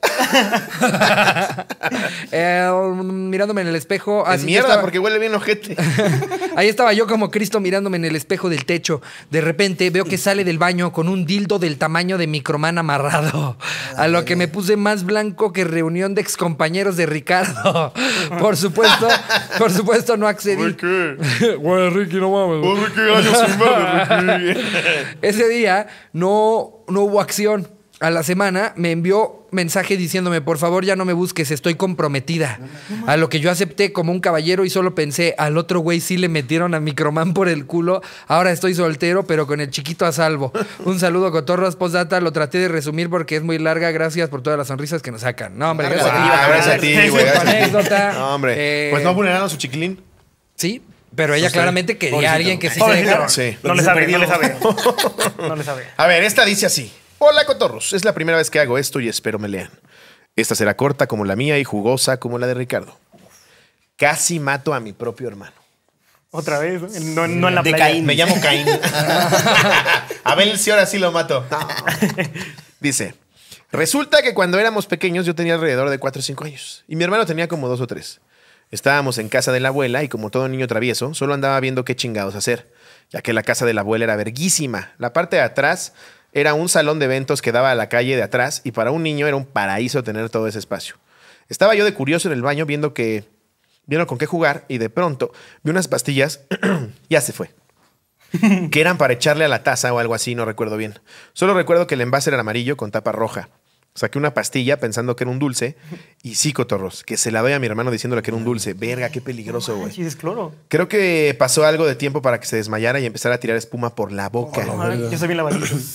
Eh, mirándome en el espejo. Es así yo mierda, estaba- porque huele bien ojete. Ahí estaba yo como Cristo mirándome en el espejo del techo. De repente veo que sale del baño con un dildo del tamaño de Microman amarrado. A lo que me puse más blanco que reunión de excompañeros de Ricardo. Por supuesto, por supuesto no accedí. Güey, Ricky, no mames. ¿Qué años sin ver, Ricky? Ese día no, no hubo acción. A la semana me envió mensaje diciéndome, por favor ya no me busques, estoy comprometida. A lo que yo acepté como un caballero y solo pensé, al otro güey sí le metieron a Microman por el culo, ahora estoy soltero pero con el chiquito a salvo. Un saludo cotorras, postdata, lo traté de resumir porque es muy larga, gracias por todas las sonrisas que nos sacan. No, hombre, gracias a ti. Ah, gracias a ti, güey. Tu gracias a ti. anécdota. No, hombre. Eh, Pues no vulneraron su chiquilín. Sí, pero ella claramente quería a alguien que sí se Pobrecito. dejara. Sí. No le sabe, no le sabe. No le sabe. A ver, esta dice así. Hola, cotorros. Es la primera vez que hago esto y espero me lean. Esta será corta como la mía y jugosa como la de Ricardo. Casi mato a mi propio hermano. Otra vez, no, no en la De playa. Caín. Me llamo Caín. A ver si ahora sí lo mato. No. Dice, resulta que cuando éramos pequeños yo tenía alrededor de cuatro o cinco años y mi hermano tenía como dos o tres. Estábamos en casa de la abuela y como todo niño travieso, solo andaba viendo qué chingados hacer, ya que la casa de la abuela era verguísima. La parte de atrás era un salón de eventos que daba a la calle de atrás y para un niño era un paraíso tener todo ese espacio. Estaba yo de curioso en el baño viendo que vieron con qué jugar y de pronto vi unas pastillas, ya se fue, que eran para echarle a la taza o algo así, no recuerdo bien. Solo recuerdo que el envase era amarillo con tapa roja. Saqué una pastilla pensando que era un dulce y sí, cotorros, que se la doy a mi hermano diciéndole que era un dulce. Verga, qué peligroso, güey. Sí, es cloro. Creo que pasó algo de tiempo para que se desmayara y empezara a tirar espuma por la boca. Ay, yo soy bien lavadito.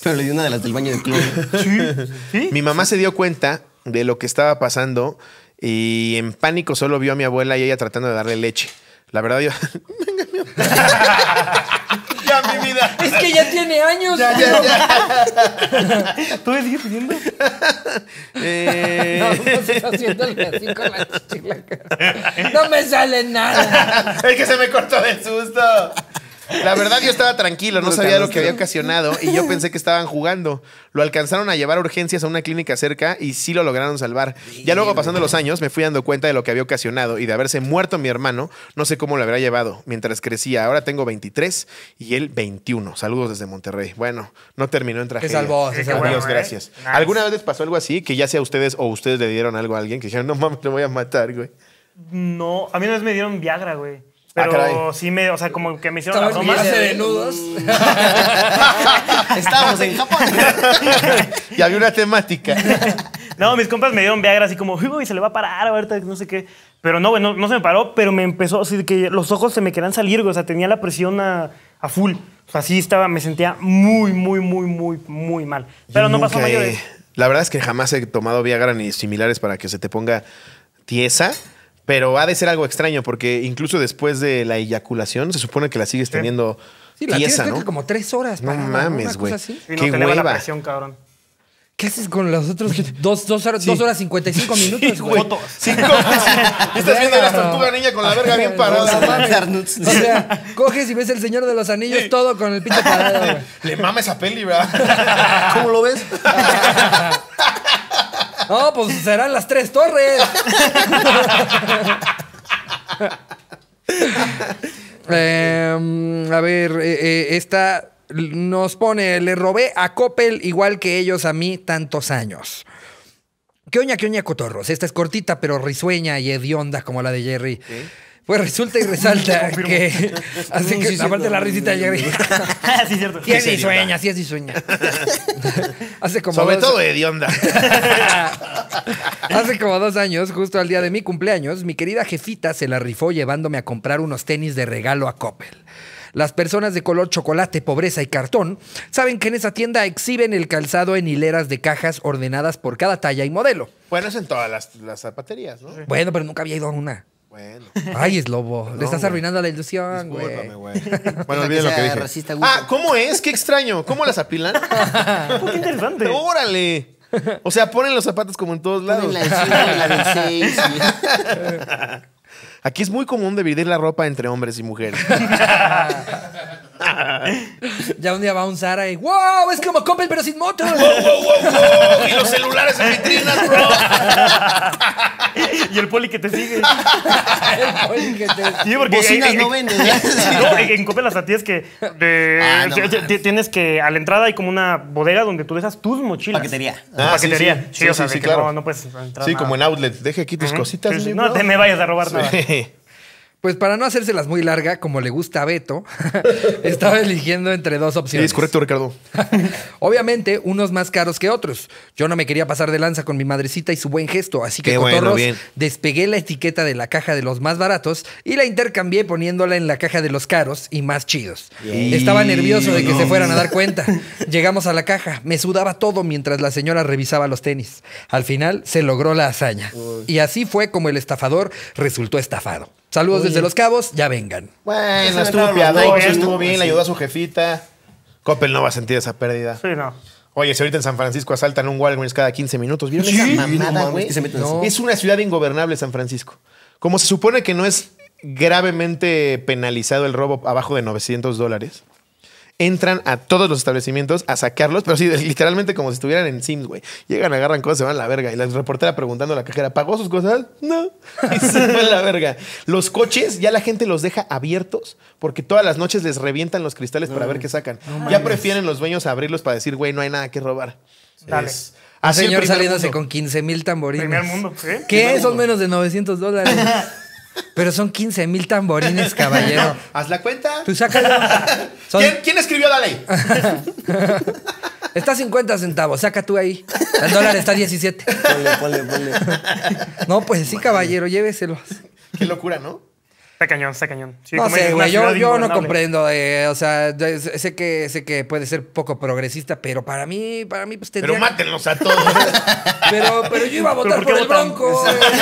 Pero le di una de las del baño de cloro. Sí, sí. Mi mamá se dio cuenta de lo que estaba pasando y en pánico solo vio a mi abuela y ella tratando de darle leche. La verdad, yo... Venga, mi amor. Ya, mi vida. Es que ya tiene años. Ya, ya, ya. ¿Tú me sigues pidiendo? Eh... No, no se está haciéndole así con la chichilaca. No me sale nada. Es que se me cortó del susto. La verdad, yo estaba tranquilo, no sabía lo que había ocasionado y yo pensé que estaban jugando. Lo alcanzaron a llevar a urgencias a una clínica cerca y sí lo lograron salvar. Ya luego, pasando los años, me fui dando cuenta de lo que había ocasionado y de haberse muerto mi hermano, no sé cómo lo habría llevado mientras crecía. Ahora tengo veintitrés y él veintiuno. Saludos desde Monterrey. Bueno, no terminó en tragedia. salvó, se Sí, qué salvó. bueno, Dios, ¿eh? gracias. Nice. ¿Alguna vez les pasó algo así? Que ya sea ustedes o ustedes le dieron algo a alguien que dijeron, no mames, te voy a matar, güey. No, a mí una vez me dieron Viagra, güey. Pero caray. sí me, o sea, como que me hicieron Estaba la en broma. clase de nudos. Estábamos en Japón. Y había una temática. No, mis compas me dieron Viagra así como, uy, güey, se le va a parar ahorita, no sé qué. Pero no, güey, no, no se me paró, pero me empezó así de que los ojos se me querían salir, güey. O sea, tenía la presión a, a full. O sea, sí estaba, me sentía muy, muy, muy, muy, muy mal. Pero Yo no pasó nunca he- mayores. La verdad es que jamás he tomado Viagra ni similares para que se te ponga tiesa. Pero ha de ser algo extraño porque incluso después de la eyaculación se supone que la sigues teniendo Sí, la tienes tiesa, creo ¿no? que como tres horas. No parada, mames, Una güey. cosa así. Sí, no, Qué te eleva la hueva. presión, cabrón. ¿Qué haces con los otros dos, dos horas, dos horas cincuenta y cinco minutos, güey? Fotos. Cinco. Estás viendo a la tortuga niña con la verga bien parada. No mames. Arnutz. O sea, coges y ves el Señor de los Anillos Sí. todo con el pinche parado, güey. Le mama esa peli, ¿verdad? ¿Cómo lo ves? No, pues serán las tres torres. Eh, a ver, eh, eh, esta nos pone, le robé a Coppel igual que ellos a mí tantos años. ¿Qué oña, qué oña, cotorros? Esta es cortita, pero risueña y hedionda como la de Jerry. Pues resulta y resalta que... Así que, aparte la risita de Jerry. Sí, cierto. Sí es risueña, sí es risueña. Hace como Sobre dos- todo hedionda. Hace como dos años, justo al día de mi cumpleaños, mi querida jefita se la rifó llevándome a comprar unos tenis de regalo a Coppel. Las personas de color chocolate, pobreza y cartón saben que en esa tienda exhiben el calzado en hileras de cajas ordenadas por cada talla y modelo. Bueno, es en todas las, las zapaterías, ¿no? Bueno, pero nunca había ido a una. Bueno. Ay, es lobo. Le estás güey. arruinando la ilusión, güey. Discúlpame, güey. Bueno, Para olviden que lo que sea dije. racista, gusto. Ah, ¿cómo es? Qué extraño. ¿Cómo las apilan? Qué interesante. ¡Órale! O sea, ponen los zapatos como en todos lados. Ponen la del cinco, la del seis. Aquí es muy común dividir la ropa entre hombres y mujeres. Ya un día va un Zara y ¡wow! Es como Coppel, pero sin moto. ¡Wow, wow, wow, wow! Y los celulares en vitrinas, bro. Y el poli que te sigue. Oye, que te- Sí, porque Bocinas en- no en- venden. No, en en Coppel las tías que de- Ah, no t- t- mames. tienes que a la entrada hay como una bodega donde tú dejas tus mochilas. Paquetería. Ah, Paquetería. sí, Sí, sí. o sea, Sí, de sí, que claro. no, no puedes entrar. Sí, nada. como en outlet. Deje aquí tus Ujú. cositas. Sí, sí. mi No bro. te me vayas a robar nada. Sí. Pues para no hacérselas muy larga, como le gusta a Beto, estaba eligiendo entre dos Sí, opciones. es correcto, Ricardo. Obviamente, unos más caros que otros. Yo no me quería pasar de lanza con mi madrecita y su buen gesto, así que Qué bueno, cotorros, bien. despegué la etiqueta de la caja de los más baratos y la intercambié poniéndola en la caja de los caros y más chidos. Bien. Estaba nervioso de que No. se fueran a dar cuenta. Llegamos a la caja, me sudaba todo mientras la señora revisaba los tenis. Al final se logró la hazaña. Y así fue como el estafador resultó estafado. Saludos desde Los Cabos, ya vengan. Bueno, Se estuvo aventaron los piadoso, Nike, ¿no? estuvo bien, le Sí. ayudó a su jefita. Coppel no va a sentir esa pérdida. Sí, no. Oye, si ahorita en San Francisco asaltan un Walgreens cada quince minutos, ¿vieron Sí, esa no mamada, mames, güey? que se meten No. así. Es una ciudad ingobernable San Francisco. Como se supone que no es gravemente penalizado el robo abajo de novecientos dólares, entran a todos los establecimientos a sacarlos, pero sí, literalmente como si estuvieran en Sims, güey. Llegan, agarran cosas, se van a la verga. Y la reportera preguntando a la cajera, ¿pagó sus cosas? No. Y se fue a la verga. Los coches ya la gente los deja abiertos porque todas las noches les revientan los cristales para ver qué sacan. ya prefieren los dueños abrirlos para decir, güey, no hay nada que robar. Dale. Es- Un así el señor primer saliéndose mundo. con quince mil tamborines. Primer mundo. ¿Sí? ¿Qué? Son menos de novecientos dólares. Pero son quince mil tamborines, caballero. ¿Haz la cuenta? Tú sácalo. Son- ¿Quién, quién escribió la ley? Está a cincuenta centavos, saca tú ahí. El dólar está a diecisiete. Ponle, ponle, ponle. No, pues sí, caballero, lléveselos. Qué locura, ¿no? Está cañón, está cañón. Sí, No como sé, dices, una güey, yo, ciudad yo no ingobernable. comprendo, eh, o sea, de- sé que, sé que puede ser poco progresista, pero para mí, para mí, pues tendría... Pero mátenlos a todos. Pero, pero yo iba a votar ¿Pero por, por qué el votan? Bronco.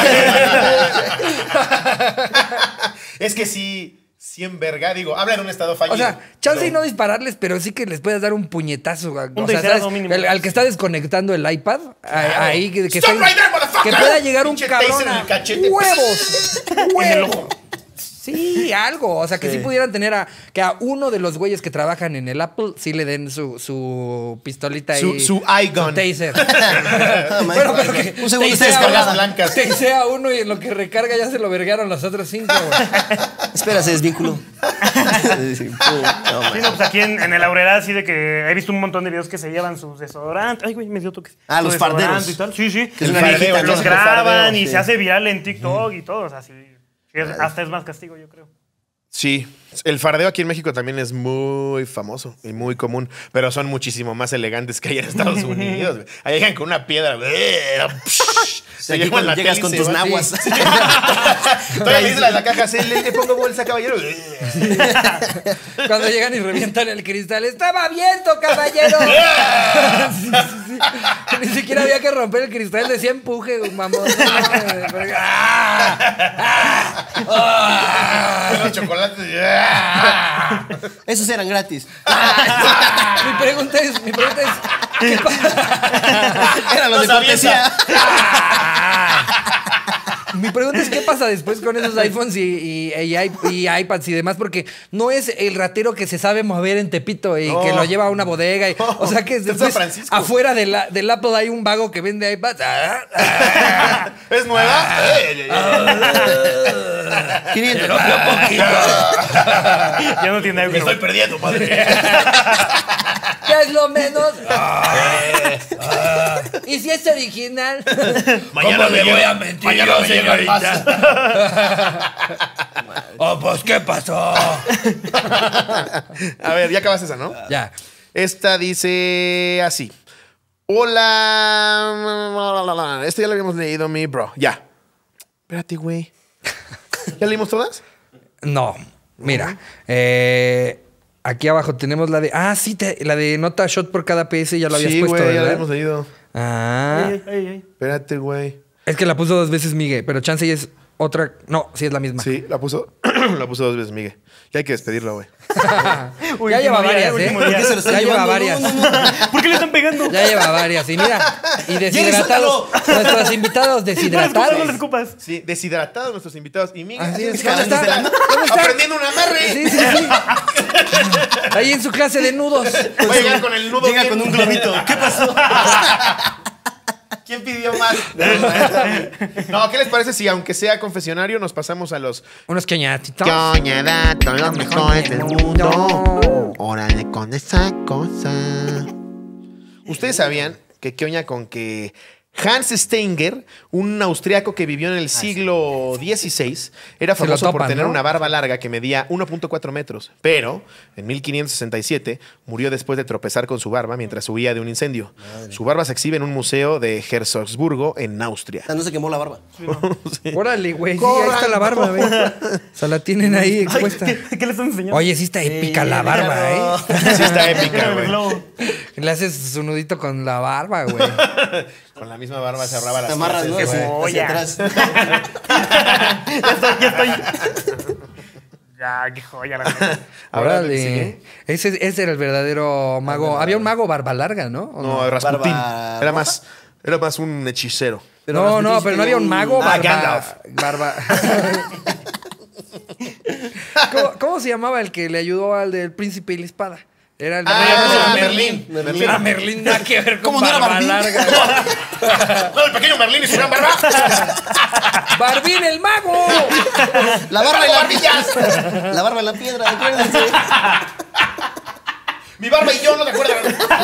Es que sí, sí en verga. Digo, habla en un estado fallido. O sea, chance y no dispararles, pero sí que les puedes dar un puñetazo. O sea, taserado ¿sabes? mínimo. El- al que está desconectando el iPad, a- ahí que, que, Stop está- right there, motherfucker. que pueda llegar un Pinche cabrón taser en a el cachete. huevos. En el huevos. ojo. Sí, algo. O sea, que sí. Sí. pudieran tener a... Que a uno de los güeyes que trabajan en el Apple sí le den su, su pistolita Su- y... su iGun. taser. Ah, man. Bueno, pero que Un segundo tasea descargas a- blancas. tasea a uno y en lo que recarga ya se lo vergaron los otros cinco, güey. Espera, se desvinculó. Sí, pum, no, man. Sí, no, pues aquí en, en el Aurrera, así de que he visto un montón de videos que se llevan sus desodorantes. Ay, güey, me dio toques. Ah, Su los desodorante farderos. y tal. Sí, sí. Que es El una fardeo, viejita, el ¿no? Los clásico graban fardeo, y sí. se hace viral en TikTok y todo. O sea, sí. Sí, es- hasta es más castigo, yo creo. Sí, el fardeo aquí en México también es muy famoso y muy común, pero son muchísimo más elegantes que allá en Estados Unidos. güey. Ahí llegan con una piedra. güey. O sea, aquí cuando llegas con tus naguas. Todavía le dices a la caja, sí, le, le pongo bolsa, caballero. Cuando llegan y revientan el cristal, ¡estaba abierto, caballero! Sí, sí, sí. Ni siquiera había que romper el cristal, decía empuje, mamón. ¡Ah! ¡Ah! ¡Ah! Los chocolates. Esos eran gratis. Mi pregunta es, mi pregunta es, ¿qué pasa? Eran los de Los cortesía. Mi pregunta es qué pasa después con esos iPhones y, y, y i- y iPads y demás, porque no es el ratero que se sabe mover en Tepito y No. que lo lleva a una bodega. y- o sea que Es San después Francisco. afuera de la- del Apple hay un vago que vende iPads. Ah, ah, ¿Es nueva? quinientos. Ya no tiene Me algo. estoy perdiendo, padre. ya es lo menos. Ah, ah. ¿Y si es original? Mañana me voy a mentir. Mañana me llega el pase. Oh, pues, ¿qué pasó? A ver, ya acabaste esa, ¿no? Ya. Esta dice así. Hola. Este ya lo habíamos leído, mi bro. Ya. Espérate, güey. ¿Ya leímos todas? No, mira. eh, aquí abajo tenemos la de. Ah, sí, te- la de nota shot por cada P S ya lo habías sí, puesto, güey, ya ¿verdad? lo habíamos leído. Ah. Ay, ay, ay. Espérate, güey. Es que la puso dos veces Miguel, pero chance y es otra. No, sí es la misma. Sí, la puso, la puso dos veces, Miguel. Ya hay que despedirlo, güey. Último lleva día, varias, ¿eh? último ¿Por día. qué se lo está Ya lleva llevando? varias. No, no, no. ¿Por qué le están pegando? Ya lleva varias. Y mira, y deshidratados. Nuestros invitados No le escupas, deshidratados. no le escupas. Sí, deshidratados nuestros invitados. Y Miguel, Así es. ¿dónde ¿Dónde está? está? ¿Dónde está? Aprendiendo un amarre. Sí, sí, sí. Ahí en su clase de nudos. Va a llegar con el nudo. Llega bien. con un globito. ¿Qué pasó? ¿Quién pidió más? No, ¿qué les parece si, aunque sea confesionario, nos pasamos a los Unos queñatitos. Datos, los mejores del mundo. Órale con esa cosa. ¿Ustedes sabían que qué oña con que Hans Steiger, un austriaco que vivió en el siglo dieciséis, era Se lo famoso por topan, tener ¿no? una barba larga que medía uno punto cuatro metros, pero en mil quinientos sesenta y siete murió después de tropezar con su barba mientras huía de un incendio. Su barba se exhibe en un museo de Herzogsburgo, en Austria. O sea, no se quemó la barba. Órale, güey. Sí, ahí está la barba, güey. O sea, la tienen ahí expuesta. ¿Qué, qué le están enseñando? Oye, sí está épica la barba, ¿eh? Sí está épica, Mira el güey. globo. Le haces su nudito con la barba, güey. Con la misma barba se ahorraba las Te amarras, ¿no? clases, Así, güey. Oh, hacia ya. atrás. Ya estoy, ya estoy. Ya, qué joya la neta. Ahora, Órale. ¿sí? Ese, ese era el verdadero mago. Había un mago barba larga, ¿no? ¿O No, Rasputín. Barba Era roja. más, era más un hechicero. Pero no, Rasputin no, sí pero no tenía había un mago Ah, barba. Gandalf. barba. ¿Cómo, cómo se llamaba el que le ayudó al del príncipe y la espada? Era el de Ah, Merlín. Merlín. Merlín. Era Merlín, nada que ver con ¿Cómo no era barba Barbín? larga. No, el pequeño Merlín y su gran barba. ¡Barbín el mago! La barba y la barbillas. La barba y la piedra, acuérdense. Mi barba y yo, ¿no te acuerdas?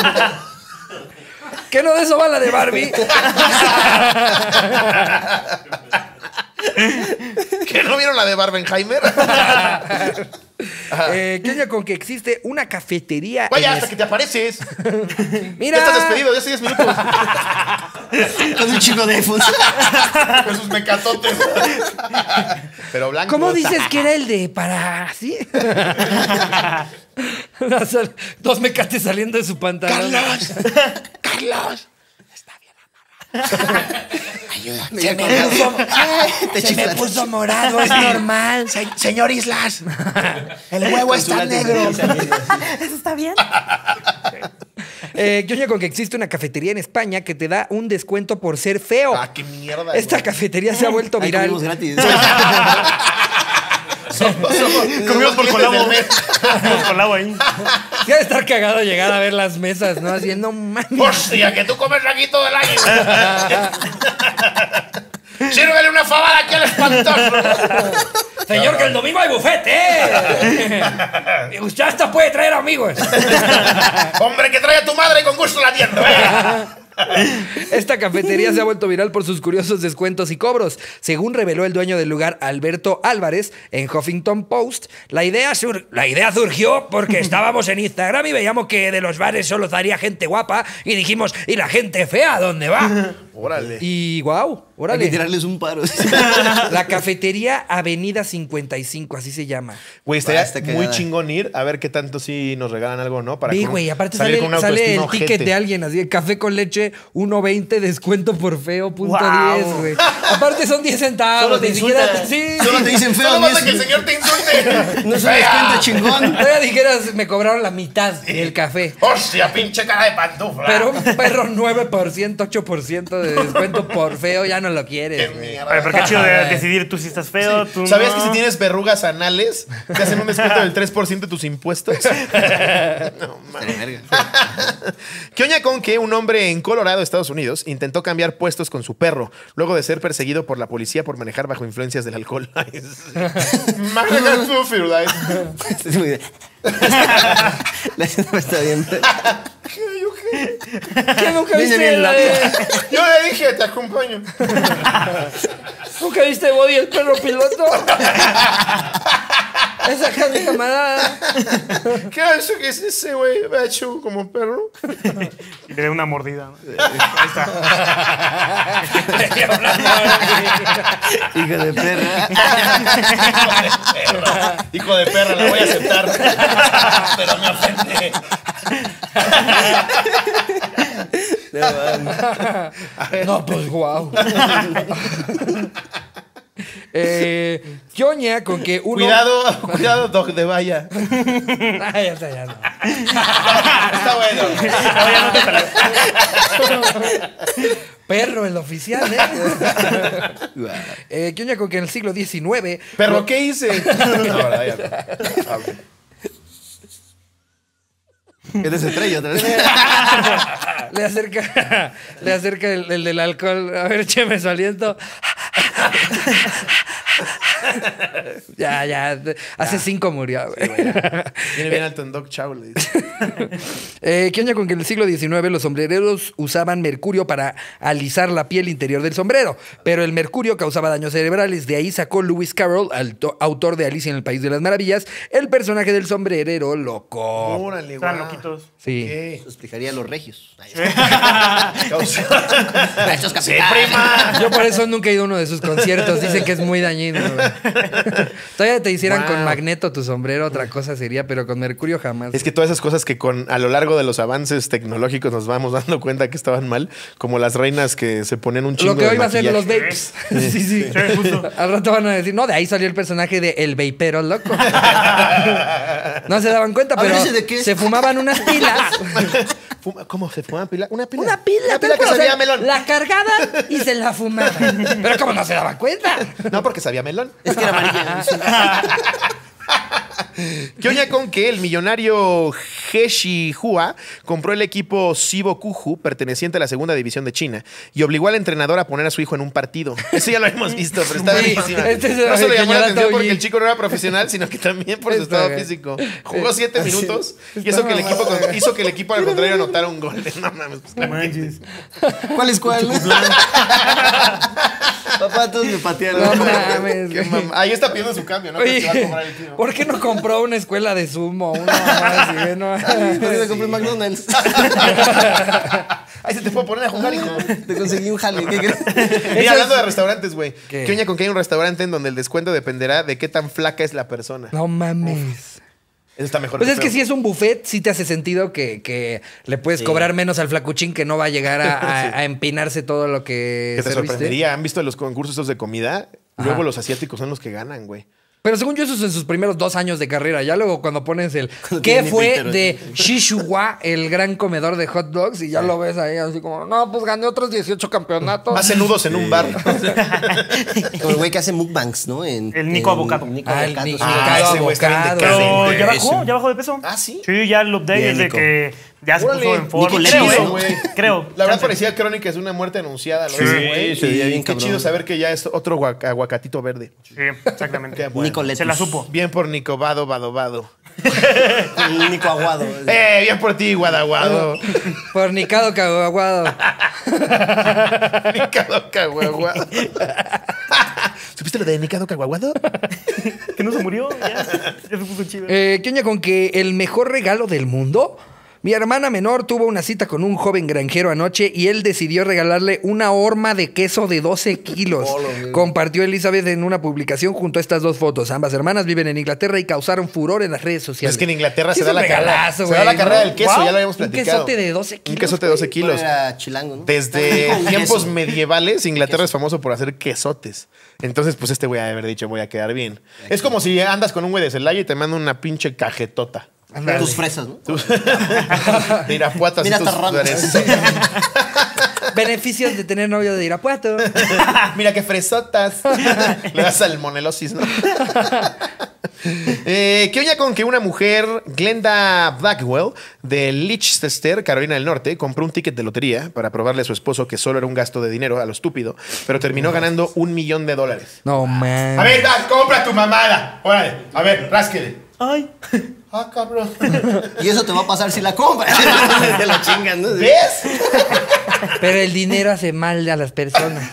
¿Qué no de eso va la de Barbie? ¿Que no vieron la de Barbenheimer? eh, ¿Qué oña con que existe una cafetería? Vaya, en hasta es- que te apareces. Mira, Ya estás despedido, ya hace diez minutos. Con un chico de iPhones. Con sus mecatotes. Pero blanco. ¿Cómo dices que era el de para ¿sí? Dos mecates saliendo de su pantalón. ¡Carlos! ¡Carlos! Está bien amarrado. Ayúdame. Se me puso, se me puso morado, es normal. Se- señor Islas, el huevo está negro. ¿Eso está bien? Eh, yo con que existe una cafetería en España que te da un descuento por ser feo. Ah, qué mierda. Esta güey. cafetería se ha vuelto Ahí viral. comimos gratis. Comimos por clientes colabo. del mes. Comimos colabo ahí. Ya de estar cagado llegar a ver las mesas, ¿no? Haciendo mames. Hostia, que tú comes aquí todo el año. Sírvele una fabada aquí al espantoso. Señor, que el domingo hay bufete, ¿eh? Usted hasta puede traer amigos. Hombre, que trae a tu madre con gusto la atiendo. ¿eh? Esta cafetería se ha vuelto viral por sus curiosos descuentos y cobros. Según reveló el dueño del lugar, Alberto Álvarez, en Huffington Post, la idea, sur- la idea surgió porque estábamos en Instagram y veíamos que de los bares solo daría gente guapa y dijimos, ¿y la gente fea dónde va? Órale. Y guau, Hay que órale. tirarles un paro. La cafetería Avenida cincuenta y cinco, así se llama. Güey, estaría Basta, muy cagada. chingón ir a ver qué tanto sí nos regalan algo, ¿no? Para Ve, con- güey, aparte salir sale, con una sale el autoestima ticket ojete. de alguien, así, café con leche, uno veinte, descuento por feo, punto Wow. diez, güey. Aparte son diez centavos, Solo te ni siquiera... insultan. Sí, Solo te dicen feo. Solo ni basta es- que el señor te insulte. No es un descuento chingón. todavía dijeras, me cobraron la mitad del café. Hostia, pinche cara de pantufla. Pero un perro nueve por ciento, ocho por ciento de descuento por feo, ya no lo Qué quieres, güey. mierda. Oye, pero qué chido de decidir tú si estás feo, tú ¿Sabías no. que si tienes verrugas anales, te hacen un descuento del tres por ciento de tus impuestos? No, mames. ¿Qué oña con que un hombre en Colorado, Estados Unidos, intentó cambiar puestos con su perro luego de ser perseguido por la policía por manejar bajo influencias del alcohol? Maneja tu firulais. Es muy bien. La escena está bien. ¿Qué nunca Viene viste bien la loco. de- Yo le dije, te acompaño. ¿Nunca viste Body el perro piloto? Esa acá mi camarada. ¿Qué es eso que es ese güey? Me ha hecho como perro. Y le dé una mordida. ¿no? Ahí está. Hijo de perra. Hijo de perra, la voy a aceptar. Pero me ofende. No, pues guau. eh, ¿Qué oña con que uno... Cuidado, cuidado, dog de valla. Ah, ya está, ya no. Está bueno. No, ya no te salió. Perro, el oficial, ¿eh? eh ¿Qué oña con que en el siglo diecinueve... Perro, ¿qué hice? No, verdad, ya no. Ah, ok. ¿Qué te se trae otra vez? Le acerca, le acerca el, el del alcohol. A ver, cheme su aliento. Ya, ya. Hace cinco murió, güey. Viene bien alto en Dog Chow, le dice. Eh, ¿Qué oña con que en el siglo diecinueve los sombrereros usaban mercurio para alisar la piel interior del sombrero? Pero el mercurio causaba daños cerebrales. De ahí sacó Lewis Carroll, alto- autor de Alicia en el País de las Maravillas, el personaje del sombrerero loco. Órale, Están guau. loquitos. Sí. ¿Qué? Eso explicaría a los regios. Estos sí, prima. Yo por eso nunca he ido a uno de sus conciertos. Dicen que es muy dañino, güey. Todavía te hicieran Wow. con magneto tu sombrero, otra cosa sería, pero con mercurio jamás. Es que todas esas cosas que con a lo largo de los avances tecnológicos nos vamos dando cuenta que estaban mal, como las reinas que se ponían un chingo Lo que de hoy va a ser los maquillaje. vapes. Sí, sí. Sí, justo. Al rato van a decir, no, de ahí salió el personaje de El Vapero Loco. No se daban cuenta, A ver, pero ¿ese de qué es? se fumaban unas pilas. Fuma- ¿Cómo se fuma pila? Una pila. Una pila. Una pila que pero, o sea, sabía a melón. La cargaban y se la fumaban. Pero como no se daban cuenta. No, porque sabía a melón. Es que era amarilla. ¿Qué oña con que el millonario He Shihua compró el equipo Sibo Kuju, perteneciente a la segunda división de China, y obligó al entrenador a poner a su hijo en un partido? Eso ya lo hemos visto, pero está Sí, buenísima. este es No solo el llamó la señor atención porque Ataoyi. el chico no era profesional, sino que también por su Está estado bien. físico. Jugó siete Así- minutos y está eso que el equipo mamado. con- hizo que el equipo al contrario anotara un gol. No mames, pues, claro que Manches. ¿Cuál es cuál? Papá, todos me patearon. No mames. Qué güey. mam- Ahí está pidiendo su cambio, ¿no? Que se va a Oye, cobrar el tiro. ¿por qué no compró una escuela de sumo? Una mamá así, güey, no? ¿Por qué me compré McDonald's? Ahí se te puede poner a jugar, hijo. Te conseguí un jale. ¿Qué crees? Y hablando de restaurantes, güey. ¿Qué? ¿Qué oña con que hay un restaurante en donde el descuento dependerá de qué tan flaca es la persona? No mames. Eso está mejor. Pues es que feo. si es un buffet, sí te hace sentido que, que le puedes Sí. cobrar menos al flacuchín que no va a llegar a, a- a empinarse todo lo que Que te serviste. sorprendería. ¿Han visto los concursos estos de comida? Ajá. Luego los asiáticos son los que ganan, güey. Pero según yo, eso es en sus primeros dos años de carrera. Ya luego cuando pones el... Cuando ¿Qué tiene fue píltero. de Shishua, el gran comedor de hot dogs? Y ya lo ves ahí así como... No, pues gané otros dieciocho campeonatos. Hace nudos en un bar. Como el güey que hace mukbangs, ¿no? En, El Nico en- Avocado. Nico Ah, el Avocado. Nico sí. Ah, ese güey está bien Avocado. decadente. Pero ya Eso. bajó, ya bajó de peso. ¿Ah, sí? Sí, ya el update Bien, es de Nico. que ya se Órale. puso en forma. Nico Creo, Lechizo, ¿eh? güey. Creo. La verdad Chance. parecía crónicas de una muerte anunciada. ¿Lo Sí, ves, güey? se veía Y bien qué cabrón. chido saber que ya es otro guac- aguacatito verde. Sí, exactamente. Qué bueno. Nico Letus. Se la supo. Bien por Nico Vado, Vado, Vado. El Nico Aguado. ¡Eh! Bien por ti, Guadaguado. Fornicado caguaguado. Nicado Caguaguado. ¿Supiste lo de Nicado Caguaguado? Que no se murió. Ya, ya se puso chido. Eh, ¿Qué oña con que el mejor regalo del mundo? Mi hermana menor tuvo una cita con un joven granjero anoche y él decidió regalarle una horma de queso de doce kilos. Compartió Elizabeth en una publicación junto a estas dos fotos. Ambas hermanas viven en Inglaterra y causaron furor en las redes sociales. Es que en Inglaterra Sí, se es da un la carrera. regalazo, Se da la güey, carrera ¿no? del queso, Guau, ya lo habíamos un platicado. quesote de doce kilos, Un quesote de doce kilos. Era chilango, ¿no? Desde Con tiempos queso. medievales, Inglaterra es famoso por hacer quesotes. Entonces, pues este güey ha de haber dicho, voy a quedar bien. Es como si andas con un güey de Celaya y te manda una pinche cajetota. Ándale. Tus fresas, ¿no? De Irapuato, Mira, así tus hasta rondas. flores. Beneficios de tener novio de Irapuato. Mira qué fresotas. Le das salmonelosis, ¿no? Eh, ¿Qué oña con que una mujer, Glenda Blackwell, de Leicester, Carolina del Norte, compró un ticket de lotería para probarle a su esposo que solo era un gasto de dinero a lo estúpido, pero terminó ganando un millón de dólares? No, man. A ver, da, compra tu mamada. Órale, a ver, rásquele. Ay. Ah, cabrón. Y eso te va a pasar si la compras. Te la chingan, ¿no? ¿Ves? Pero el dinero hace mal a las personas.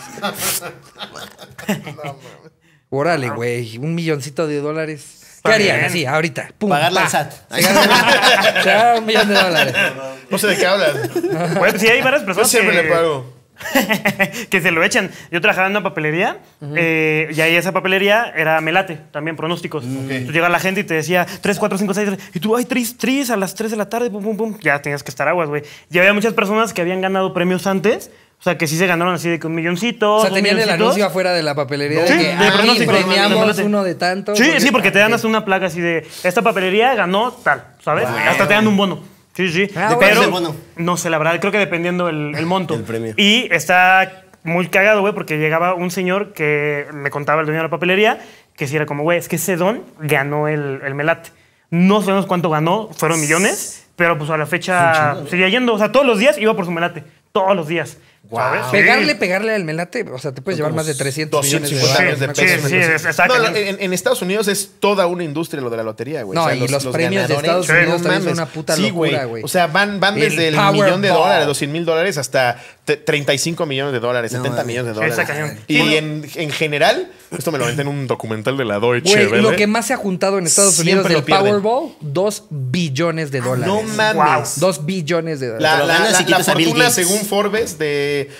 Órale, güey. Un milloncito de dólares. ¿Qué Está harían bien. así, ahorita? Pum, Pagarle pa. al S A T. Se gana- se gana un millón de dólares. No sé de qué hablas. Bueno, sí, hay varias Yo personas siempre que, le pago. que se lo echan. Yo trabajaba en una papelería eh, y ahí esa papelería era melate, también pronósticos. Entonces llega la gente y te decía tres, cuatro, cinco, seis, y tú, ay, tres, tres a las tres de la tarde, pum, pum, pum. Ya tenías que estar aguas, güey. Y había muchas personas que habían ganado premios antes. O sea, que sí se ganaron así de que un milloncito. O sea, dos tenían el milloncitos. anuncio afuera de la papelería Sí, de que de aquí pronósticos, de premiamos melate. uno de tanto. Sí, sí, porque te dan ah, hasta una placa así de esta papelería ganó tal, ¿sabes? Hasta te dan un bono. Sí, sí. Ah, ¿De cuánto Pero es el bono? no sé, la verdad, creo que dependiendo el, el monto. El premio. Y está muy cagado, güey, porque llegaba un señor que me contaba el dueño de la papelería, que sí era como, güey, es que ese don ganó el, el melate. No sabemos cuánto ganó, fueron millones, pero pues a la fecha seguía yendo. O sea, todos los días iba por su melate. Todos los días. ¿Sabes? Sí. Pegarle, pegarle al melate, o sea, te puedes llevar más de trescientos millones de doscientos cincuenta dólares. millones de Sí, pesos. sí, es- exactamente. No, en, en Estados Unidos es toda una industria lo de la lotería, güey. No, O sea, y los premios de ganadores- Estados Sí, Unidos no también son mames. una puta Sí, locura, güey. O sea, van, van El desde el Powerball. millón de dólares, los cien mil dólares, hasta te- treinta y cinco millones de dólares, No, setenta mames. millones de Sí, dólares. está cañón. Y Sí. en, en general, esto me lo aventé en un documental de la Deutsche Güey, Welle. lo que más se ha juntado en Estados Siempre Unidos del lo pierden. Powerball, dos billones de dólares. No mames. Dos billones de dólares. La, Te lo la- ganas la- y quitas la a Bill fortuna, Gates. según Forbes, de,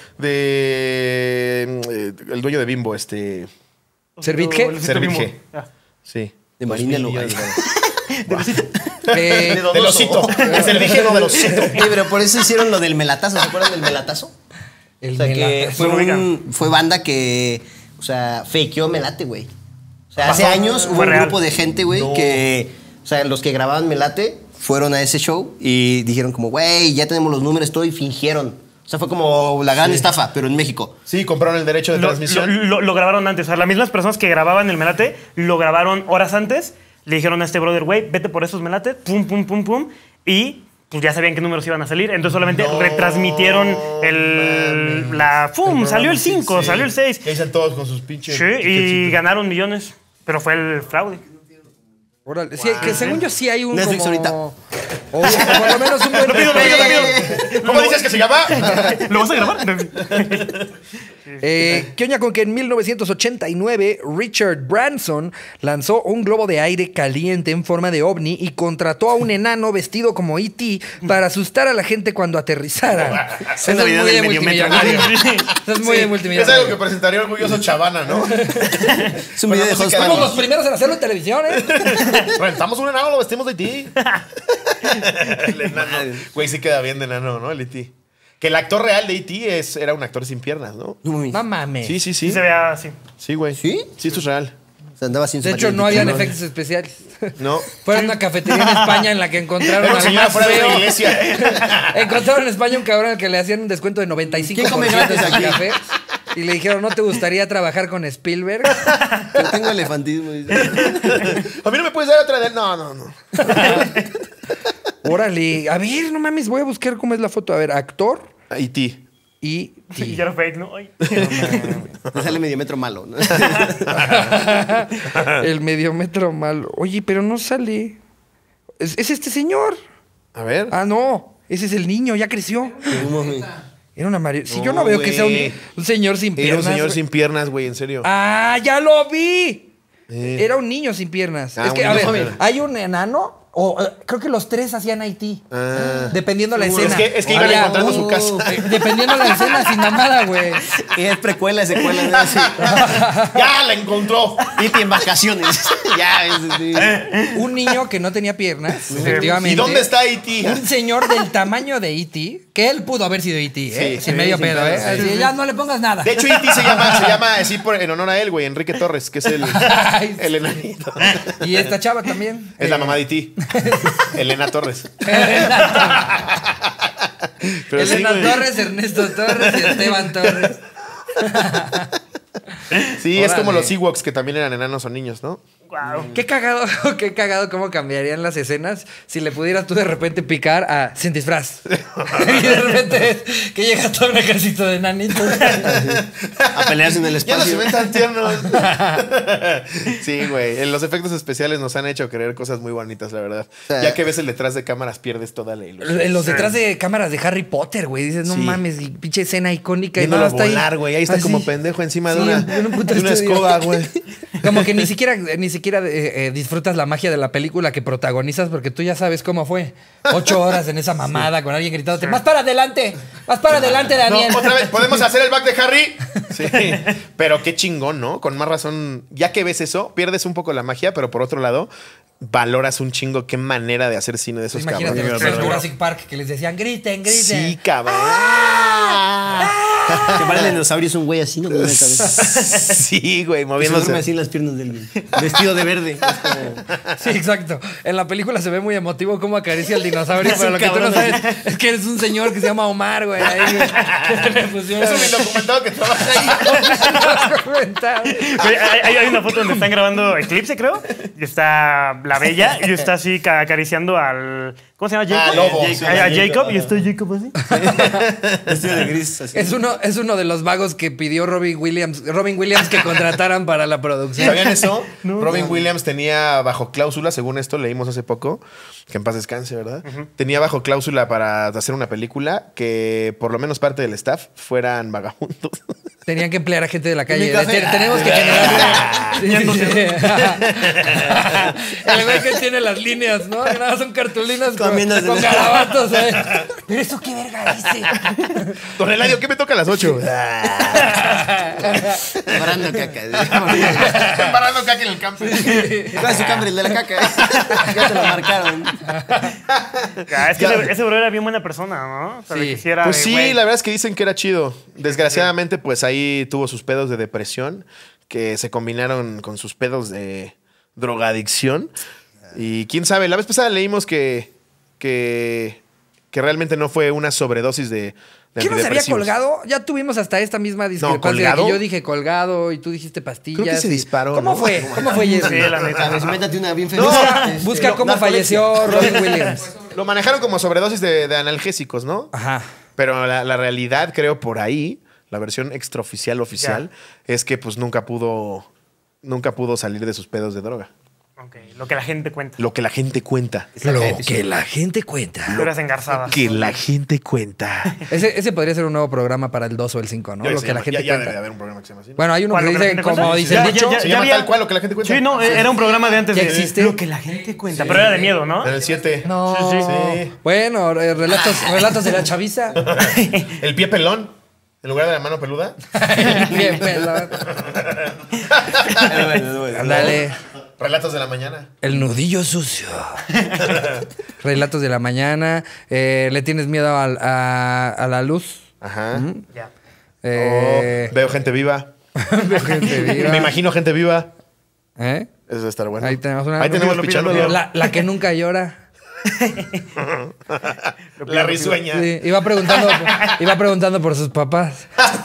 de eh, el dueño de Bimbo, este. ¿Servitje? El Servitje. Bimbo. Ah. Sí. De Dos Marina mil Lugay. millones de dólares. Eh, Del osito. El Servitje no del osito. Oye, pero por eso hicieron lo del melatazo. ¿Se acuerdan del melatazo? el O sea, que melate. fue, No lo ubican. un, fue banda que, o sea, fakeó Melate, güey. O sea, hace Ajá. años hubo Fue un real. grupo de gente, güey, No. que, o sea, los que grababan Melate fueron a ese show y dijeron como, güey, ya tenemos los números, todo, y fingieron. O sea, fue como la gran estafa, pero en México. Sí, compraron el derecho de Lo, transmisión. lo- lo- lo grabaron antes. O sea, las mismas personas que grababan el melate lo grabaron horas antes. Le dijeron a este brother, güey, vete por esos melates, pum, pum, pum, pum. Y pues ya sabían qué números iban a salir. Entonces solamente No retransmitieron el. mames. La. ¡Fum! Salió el Sí, cinco, sí. salió el seis. Que ahí están todos con sus pinches. Sí, y ticketcitos. ganaron millones. Pero fue el fraude. Órale, sí, que según yo sí hay un Netflix como... ahorita. O, o por lo menos un buen... Rápido, rápido, rápido. ¿Cómo dices que se llama? ¿Lo vas a grabar? Eh, ¿Qué oña con que en mil novecientos ochenta y nueve Richard Branson lanzó un globo de aire caliente en forma de ovni y contrató a un enano vestido como E T para asustar a la gente cuando aterrizara? Eso es la muy vida de del multimillonario. mediometro. Eso es muy de Es multimillonario. algo que presentaría orgulloso Chavana, ¿no? Es un Con la video de música Host de Somos los- los primeros en hacerlo en televisión, ¿eh? Rentamos un enano, lo vestimos de E T. El enano. Güey, sí queda bien de enano, ¿no? El E T. Que el actor real de E T es, era un actor sin piernas, ¿no? Uy. No mames. Sí, sí, Sí sí. se vea así. Sí, güey. ¿Sí? Sí, esto es real. Se andaba sin su De hecho, maquillaje. no habían No. efectos especiales. No. Fueron a una cafetería en España en la que encontraron Era un al señor más afuera de una feo. iglesia. Encontraron en España un cabrón al que le hacían un descuento de noventa y cinco por ciento en su café. Y le dijeron, ¿no te gustaría trabajar con Spielberg? Yo tengo elefantismo. dice. A mí no me puedes dar otra de él. No, no, no. Órale. A ver, no mames, voy a buscar cómo es la foto. A ver, actor E T. y... Y ya era fake, ¿no? Ay. Me sale medio metro malo. ¿no? El mediometro malo. Oye, pero no sale. Es, es este señor. A ver. Ah, no. Ese es el niño, ya creció. ¿Cómo me- Era una Mario. Si No, yo no veo que sea un, güey. un señor sin Era piernas. un señor güey. sin piernas, güey, en serio. ¡Ah, ya lo vi! Eh. Era un niño sin piernas. Ah, es que, un a niño ver, sin piernas. hay un enano, o eh, creo que los tres hacían Haití. Ah. Dependiendo la Es escena. que- es que iban Había- encontrando su uh, casa. eh, Dependiendo la escena, sin mamada, güey. Y es precuela, secuela. ¿no? Sí. ¡Ya la encontró! Y en vacaciones. ya, es, sí. Un niño que no tenía piernas, efectivamente. ¿Y dónde está E T? Un señor del tamaño de E T, que él pudo haber sido E T, ¿eh? Sí, sin sí, medio sin pedo, pedo, ¿eh? sí. Así, ya no le pongas nada. De hecho, E T se llama, se llama así por, en honor a él, güey, Enrique Torres, que es el, Ay, el enanito. Y esta chava también. Es la eh, mamá de E T. Elena Torres. Pero sí, Elena güey. Torres, Ernesto Torres y Esteban Torres. Sí, es como Órale. los Ewoks, que también eran enanos o niños, ¿no? Wow. Qué cagado, qué cagado cómo cambiarían las escenas si le pudieras tú de repente picar a sin disfraz. Y de repente que llega todo un ejército de nanitos. A pelearse en el Ya no se espacio. ven tan tiernos. Sí, güey. En los efectos especiales nos han hecho creer cosas muy bonitas, la verdad. Sí. Ya que ves el detrás de cámaras, pierdes toda la ilusión. En los detrás de cámaras de Harry Potter, güey. Dices, no Sí. mames, y pinche escena icónica. Y Viéndolo nada, está ahí. volar, güey. Ahí está Así. como pendejo encima de Sí, una, en un puto de una estudio. escoba, güey. Como que ni siquiera, ni siquiera eh, eh, disfrutas la magia de la película que protagonizas porque tú ya sabes cómo fue. Ocho horas en esa mamada con alguien gritándote, más para adelante, más para adelante, Daniel. No, otra vez, ¿podemos hacer el back de Harry? Sí. Pero qué chingón, ¿no? Con más razón, ya que ves eso, pierdes un poco la magia, pero por otro lado, valoras un chingo qué manera de hacer cine de esos Imagínate cabrones. los de Jurassic Park que les decían, griten, griten. Sí, cabrón. Que para el dinosaurio es un güey así, ¿no? Con una cabeza. Sí, güey, Se duerme moviéndose. así en las piernas del vestido de verde. Es como- Sí, exacto. En la película se ve muy emotivo cómo acaricia al dinosaurio, Es pero un lo que tú no cabrón. sabes es que eres un señor que se llama Omar, güey. Ahí, güey. Que le pusieron- Es un indocumentado que trabaja ahí. Documentado. Güey, hay, hay- hay una foto donde están grabando Eclipse, creo. Y está la bella y está así ca- acariciando al. ¿Cómo se llama? Jacob. Ah, Lobo. A, a Jacob y está Jacob así. Vestido de gris. Así. Es uno, es uno de los vagos que pidió Robin Williams, Robin Williams que contrataran para la producción. ¿Sabían eso? Robin Williams tenía bajo cláusula, según esto leímos hace poco, que en paz descanse, ¿verdad? Tenía bajo cláusula para hacer una película que por lo menos parte del staff fueran vagabundos. Tenían que emplear a gente de la calle. Mi café. Te- Tenemos que generar. Sí, sí, sí. El güey que tiene las líneas, ¿no? Que nada son cartulinas con, Comiéndose. con garabatos, ¿eh? Pero eso qué verga dice. Don Eladio, ¿qué me toca a las ocho? Parando caca. Parando caca en el campo. ¿Cuál es su cambre? El de la caca. Ya te lo marcaron. Ah, es que ese, ese bro era bien buena persona, ¿no? O sea, Sí. que sí era Pues de, sí, güey. la verdad es que dicen que era chido. Desgraciadamente, pues ahí tuvo sus pedos de depresión que se combinaron con sus pedos de drogadicción. Y quién sabe, la vez pasada leímos que, que, que realmente no fue una sobredosis de, de ¿Quién nos había antidepresivos. colgado? Ya tuvimos hasta esta misma discrepancia. ¿colgado? Que yo dije colgado y tú dijiste pastillas. Creo que se y- disparó, ¿Cómo ¿no? fue? ¿Cómo fue, Jesse? Sí, la A neta. ver, métate una bien feliz. Busca, busca Lo- cómo narcolepsia. falleció Robin Williams. Lo manejaron como sobredosis de, de analgésicos, ¿no? Ajá. Pero la, la realidad, creo, por ahí, la versión extraoficial oficial, es que pues nunca pudo, nunca pudo salir de sus pedos de droga. Ok, lo que la gente cuenta. Lo que la gente cuenta. Lo que la gente cuenta. Historias engarzadas. Que la gente cuenta. Ese, ese podría ser un nuevo programa para el dos o el cinco, ¿no? Ya, Lo se que la llama- gente ya, ya debe de cuenta. haber un programa que se llama así, ¿no? Bueno, hay uno ¿Cuál, que lo que la dice, gente como cuenta? dice Ya, el ya, dicho. ya, Se ya llama había- tal cual lo que la gente cuenta. Sí, no, era un programa de antes ¿Ya de existe? Lo que la gente cuenta. Pero era de miedo, ¿no? En el siete. No. Sí, sí, sí. Bueno, eh, relatos, relatos de la chaviza. El pie pelón. En lugar de la mano peluda. Bien, pelón. Ándale. Relatos de la mañana. El nudillo sucio. Relatos de la mañana. Eh, ¿Le tienes miedo al- a, a la luz? Ajá. Ya. Eh, Oh, veo gente viva. veo gente viva. Me imagino gente viva. ¿Eh? Eso debe estar bueno. Ahí tenemos una. Ahí tenemos Lo pido, pichándolo. lo pido. La, la que nunca llora. La risueña. Sí, iba preguntando, iba preguntando por sus papás.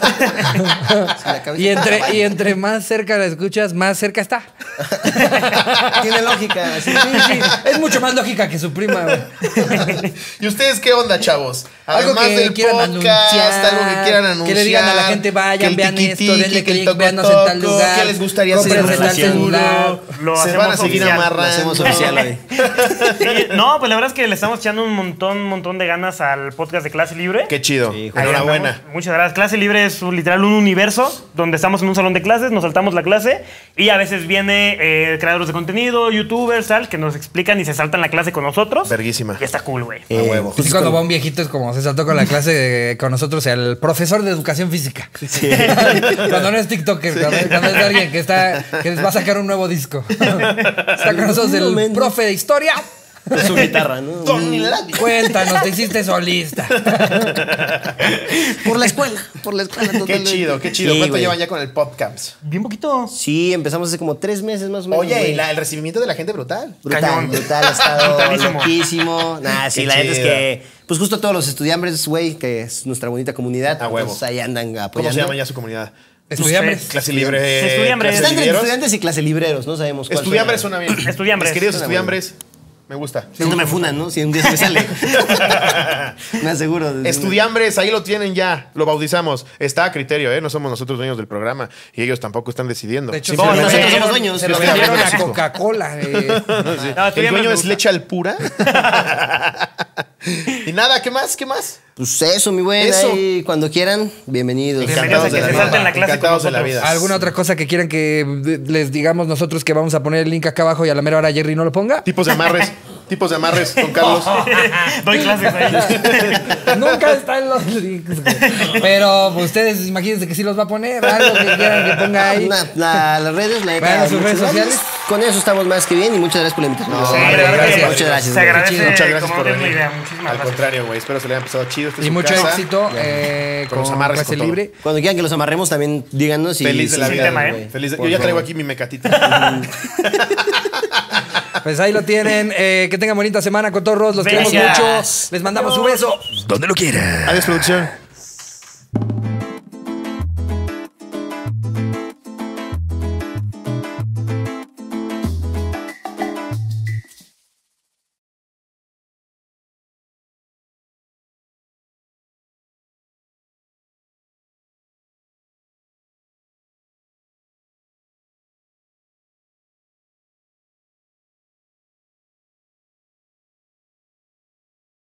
y entre, y entre más cerca la escuchas, más cerca está. Tiene lógica. Sí. Sí, sí. Es mucho más lógica que su prima, güey. ¿Y ustedes qué onda, chavos? Algo Además que del quieran podcast, anunciar, algo que quieran anunciar. que le digan a la gente, vayan, que el vean tiquitiqui, esto, denle que el click, véanos en tal tocotoco, lugar, ¿qué les gustaría hacer en cómprense tal relación? celular. Lo Se hacemos van a seguir oficial. amarrando. Lo hacemos oficial hoy. Sí, no, pues la verdad es que le estamos echando un montón, un montón de ganas al podcast de Clase Libre. Qué chido. Sí, Ahí Enhorabuena. andamos. Muchas gracias. Clase Libre es un- literal un universo donde estamos en un salón de clases, nos saltamos la clase y a veces viene eh, creadores de contenido, youtubers, tal, que nos explican y se saltan la clase con nosotros. Verguísima. Y está cool, güey. A huevo. Así cuando va un viejito es como se saltó con la clase de- con nosotros el profesor de educación física. Cuando no es TikToker, cuando, cuando es alguien que está que va a sacar un nuevo disco. Está con nosotros el momento. profe de historia. Con su guitarra, ¿no? Cuéntanos, te hiciste solista. Por la escuela. Por la escuela. Qué totalmente. chido, qué chido. Sí, ¿Cuánto güey. llevan ya con el podcast? Bien poquito. Sí, empezamos hace como tres meses más o menos. Oye, güey. y la- el recibimiento de la gente brutal. Brutal, Cañón. brutal, ha estado Brutalísimo. loquísimo. Nah, sí, Qué la neta es chido. que, pues justo todos los estudiambres, güey, que es nuestra bonita comunidad. A huevo. Pues ahí andan ¿Cómo apoyando. se llama ya su comunidad? Estudiambres. Clase libre. Estudiambres. clase Está entre libreros. estudiantes y clase libreros, no sabemos cuál. Estudiambres suena bien. Estudiambres. Mis queridos Suena estudiambres. Me gusta. Si no me funan, ¿no? Si un día se me sale. me aseguro. de- Estudiambres, ahí lo tienen ya. Lo bautizamos. Está a criterio, ¿eh? No somos nosotros dueños del programa. Y ellos tampoco están decidiendo. De hecho, No, se lo nosotros vendieron- somos dueños. Se lo Yo estoy vendieron hablando a de Coca-Cola. eh. No, El estudiambres dueño me es gusta. leche al pura. Y nada, ¿qué más? ¿Qué más? Pues eso, mi buen. Eso. Ahí, cuando quieran, bienvenidos. Bienvenidos a que se salten la clase Encantados con de la nosotros. vida. ¿Alguna otra cosa que quieran que les digamos nosotros que vamos a poner el link acá abajo y a la mera hora Jerry no lo ponga? Tipos de amarres. Tipos de amarres con Carlos. Doy clases ahí. Nunca está en los links. güey. Pero pues, ustedes imagínense que sí los va a poner. Algo que quieran que ponga ahí. Una- la- las redes, la neta, Vayan a sus muchas redes gracias. sociales. Con eso estamos más que bien y muchas gracias por la invitación. Sí, hombre, de verdad gracias. que Muchas gracias, Se güey. agradece. Muchas gracias como por no tienes venir. idea. Muchísimas Al gracias. contrario, güey. Espero se le haya empezado chido. Esta es Y su mucho casa. éxito eh, Con los con amarres, clase con todo. libre. Cuando quieran que los amarremos, también díganos. Y, Feliz de la sí, vida. tema, ¿eh? güey. Feliz de- Por Yo ya traigo favor. aquí mi mecatita. Pues ahí lo tienen. Eh, que tengan bonita semana con todos. Los queremos Gracias. mucho. Les mandamos un beso. Donde lo quieran. Adiós, producción.